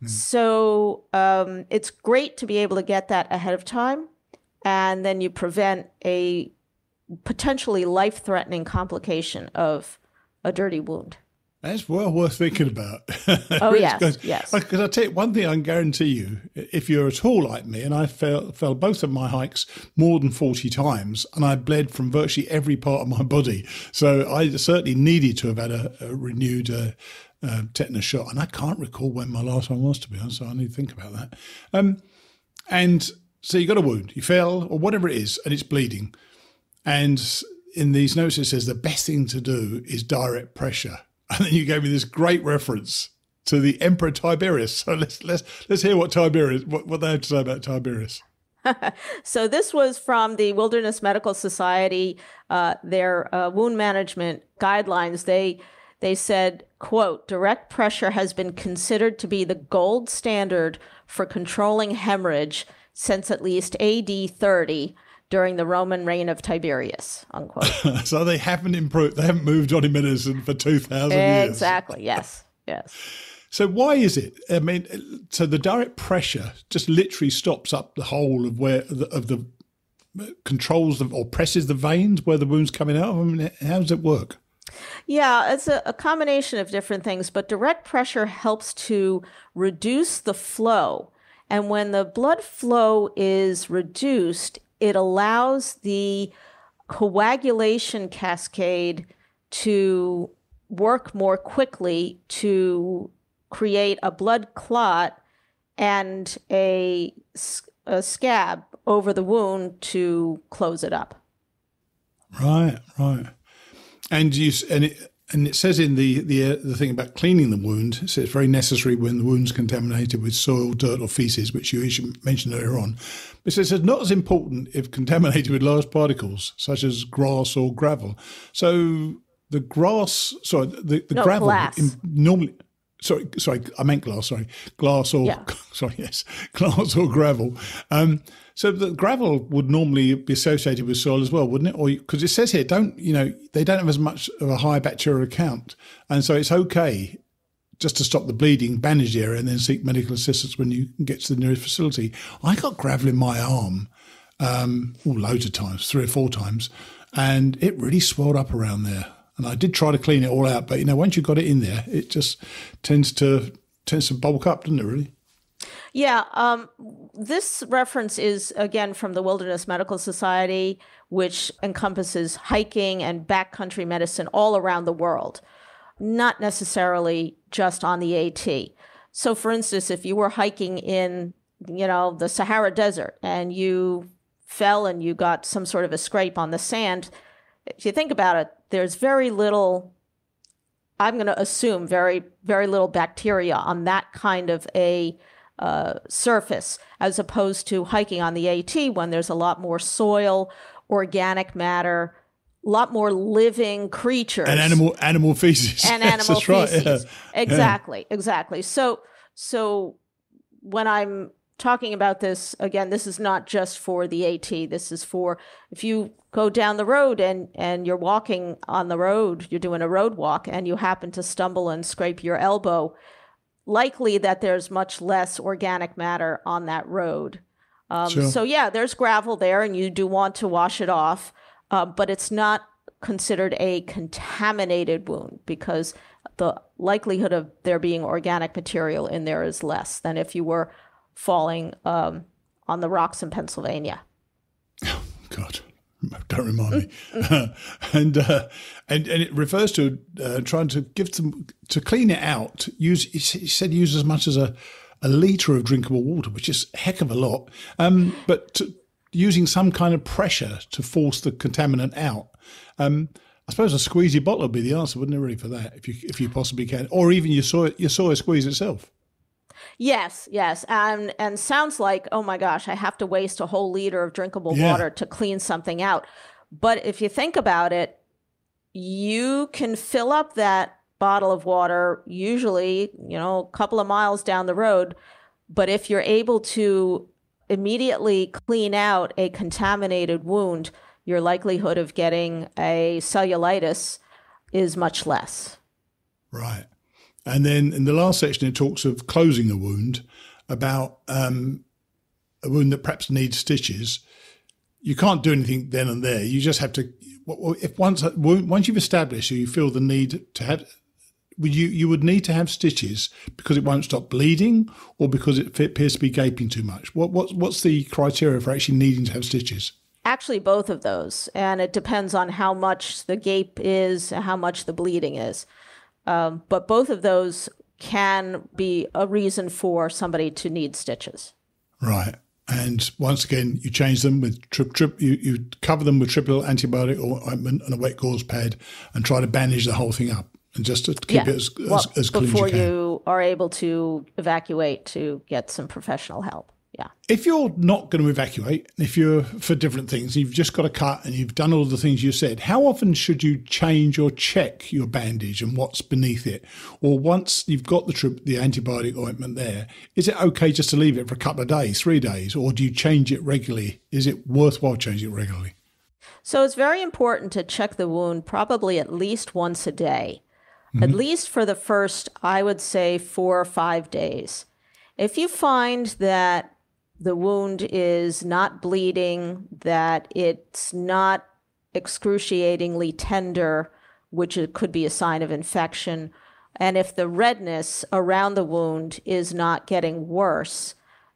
So it's great to be able to get that ahead of time, and then you prevent a potentially life-threatening complication of a dirty wound. That's well worth thinking about. Oh, yes, yes. Because I tell you, one thing I can guarantee you, if you're at all like me, and I fell both of my hikes more than 40 times, and I bled from virtually every part of my body. So I certainly needed to have had a renewed tetanus shot. And I can't recall when my last one was, to be honest, so I need to think about that. And so you got a wound, you fell, or whatever it is, and it's bleeding. And in these notes it says the best thing to do is direct pressure. And then you gave me this great reference to the Emperor Tiberius. So let's hear what Tiberius, what they have to say about Tiberius. So this was from the Wilderness Medical Society, their wound management guidelines. They said, quote, direct pressure has been considered to be the gold standard for controlling hemorrhage since at least AD 30 during the Roman reign of Tiberius, unquote. So they haven't improved. They haven't moved on in medicine for 2,000 years. Exactly. Yes. Yes. So why is it? I mean, so the direct pressure just literally stops up the whole of the controls or presses the veins where the wound's coming out. I mean, how does it work? Yeah, it's a combination of different things, but direct pressure helps to reduce the flow. And when the blood flow is reduced, it allows the coagulation cascade to work more quickly to create a blood clot and a scab over the wound to close it up. Right. And it says in the thing about cleaning the wound, it says it's very necessary when the wound's contaminated with soil, dirt, or feces, which you mentioned earlier on. It says it's not as important if contaminated with large particles such as grass or gravel. So the grass, gravel normally. Sorry, I meant glass. Sorry, glass or glass or gravel. So the gravel would normally be associated with soil as well, wouldn't it? Or because it says here, they don't have as much of a high bacterial count, and so it's okay just to stop the bleeding, bandage the area, and then seek medical assistance when you get to the nearest facility. I got gravel in my arm, loads of times, 3 or 4 times, and it really swelled up around there. And I did try to clean it all out, but once you've got it in there, it just tends to bulk up, doesn't it? Really? Yeah. This reference is again from the Wilderness Medical Society, which encompasses hiking and backcountry medicine all around the world, not necessarily just on the AT. So, for instance, if you were hiking in, the Sahara Desert and you fell and you got some sort of a scrape on the sand, if you think about it, there's very little, I'm going to assume very, very little bacteria on that kind of a surface, as opposed to hiking on the AT when there's a lot more soil, organic matter, a lot more living creatures. And animal feces. And animal feces. Right, yeah. Exactly. So when I'm talking about this, again, this is not just for the AT. This is for if you go down the road and you're walking on the road, you're doing a road walk, and you happen to stumble and scrape your elbow, likely that there's much less organic matter on that road. Sure. So, yeah, there's gravel there, and you do want to wash it off, but it's not considered a contaminated wound because the likelihood of there being organic material in there is less than if you were falling on the rocks in Pennsylvania. Oh, God, don't remind me. And it refers to trying to to clean it out. He said use as much as a litre of drinkable water, which is a heck of a lot. But using some kind of pressure to force the contaminant out. I suppose a squeezy bottle would be the answer, wouldn't it, really, for that, if you possibly can, or even your soy squeeze itself. Yes, and sounds like, oh my gosh, I have to waste a whole liter of drinkable water to clean something out. But if you think about it, you can fill up that bottle of water usually, a couple of miles down the road. But if you're able to immediately clean out a contaminated wound, your likelihood of getting a cellulitis is much less. Right. And then in the last section, it talks of closing a wound, about a wound that perhaps needs stitches. You can't do anything then and there. You just have to, if once you've established, or you feel the need to have, you would need to have stitches because it won't stop bleeding, or because it appears to be gaping too much. What's the criteria for actually needing to have stitches? Actually, both of those, and it depends on how much the gape is, how much the bleeding is. But both of those can be a reason for somebody to need stitches. Right. And once again, you change them with you cover them with triple antibiotic or ointment and a wet gauze pad, and try to bandage the whole thing up, and just to keep it as clean as you can. Before you are able to evacuate, to get some professional help. Yeah. If you're not going to evacuate, if you're for different things, you've just got a cut and you've done all the things you said, how often should you change or check your bandage and what's beneath it? Or once you've got the antibiotic ointment there, is it okay just to leave it for a couple of days, 3 days, or do you change it regularly? Is it worthwhile changing it regularly? So it's very important to check the wound probably at least once a day, at least for the first, I would say, 4 or 5 days. If you find that the wound is not bleeding, that it's not excruciatingly tender, which it could be a sign of infection, and if the redness around the wound is not getting worse,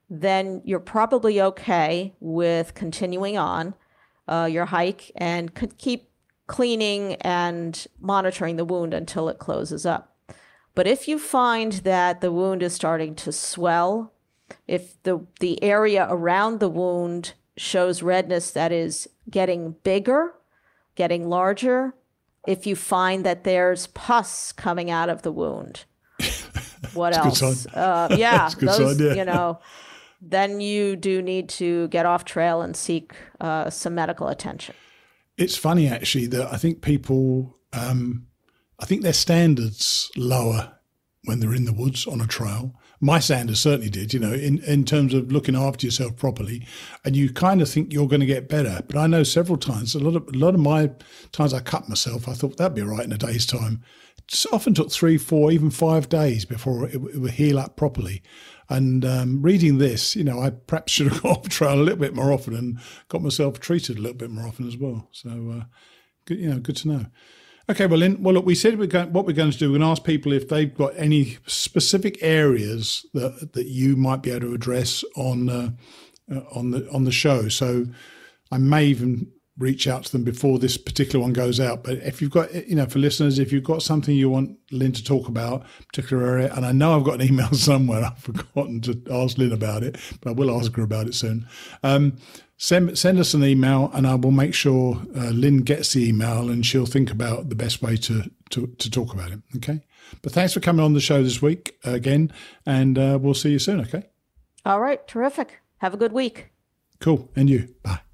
then you're probably okay with continuing on your hike and could keep cleaning and monitoring the wound until it closes up. But if you find that the wound is starting to swell, if the area around the wound shows redness that is getting bigger, getting larger, if you find that there's pus coming out of the wound, what else? Yeah, those, then you do need to get off trail and seek some medical attention. It's funny, actually, that I think people, I think their standards lower when they're in the woods on a trail. My standards certainly did, in terms of looking after yourself properly, and you kind of think you're going to get better. But I know several times, a lot of my times I cut myself, I thought that'd be all right in a day's time. It often took 3, 4, even 5 days before it would heal up properly. And reading this, I perhaps should have got off trail a little bit more often and got myself treated a little bit more often as well. So, good to know. Okay, well, Lynn, look, we said what we're going to do. We're going to ask people if they've got any specific areas that you might be able to address on the show. So I may even reach out to them before this particular one goes out. But if you've got, for listeners, if you've got something you want Lynn to talk about, particular area, and I know I've got an email somewhere, I've forgotten to ask Lynn about it, but I will ask her about it soon. Send us an email, and I will make sure Lynn gets the email, and she'll think about the best way to talk about it. Okay. But thanks for coming on the show this week again, and we'll see you soon. Okay. All right. Terrific. Have a good week. Cool. And you. Bye.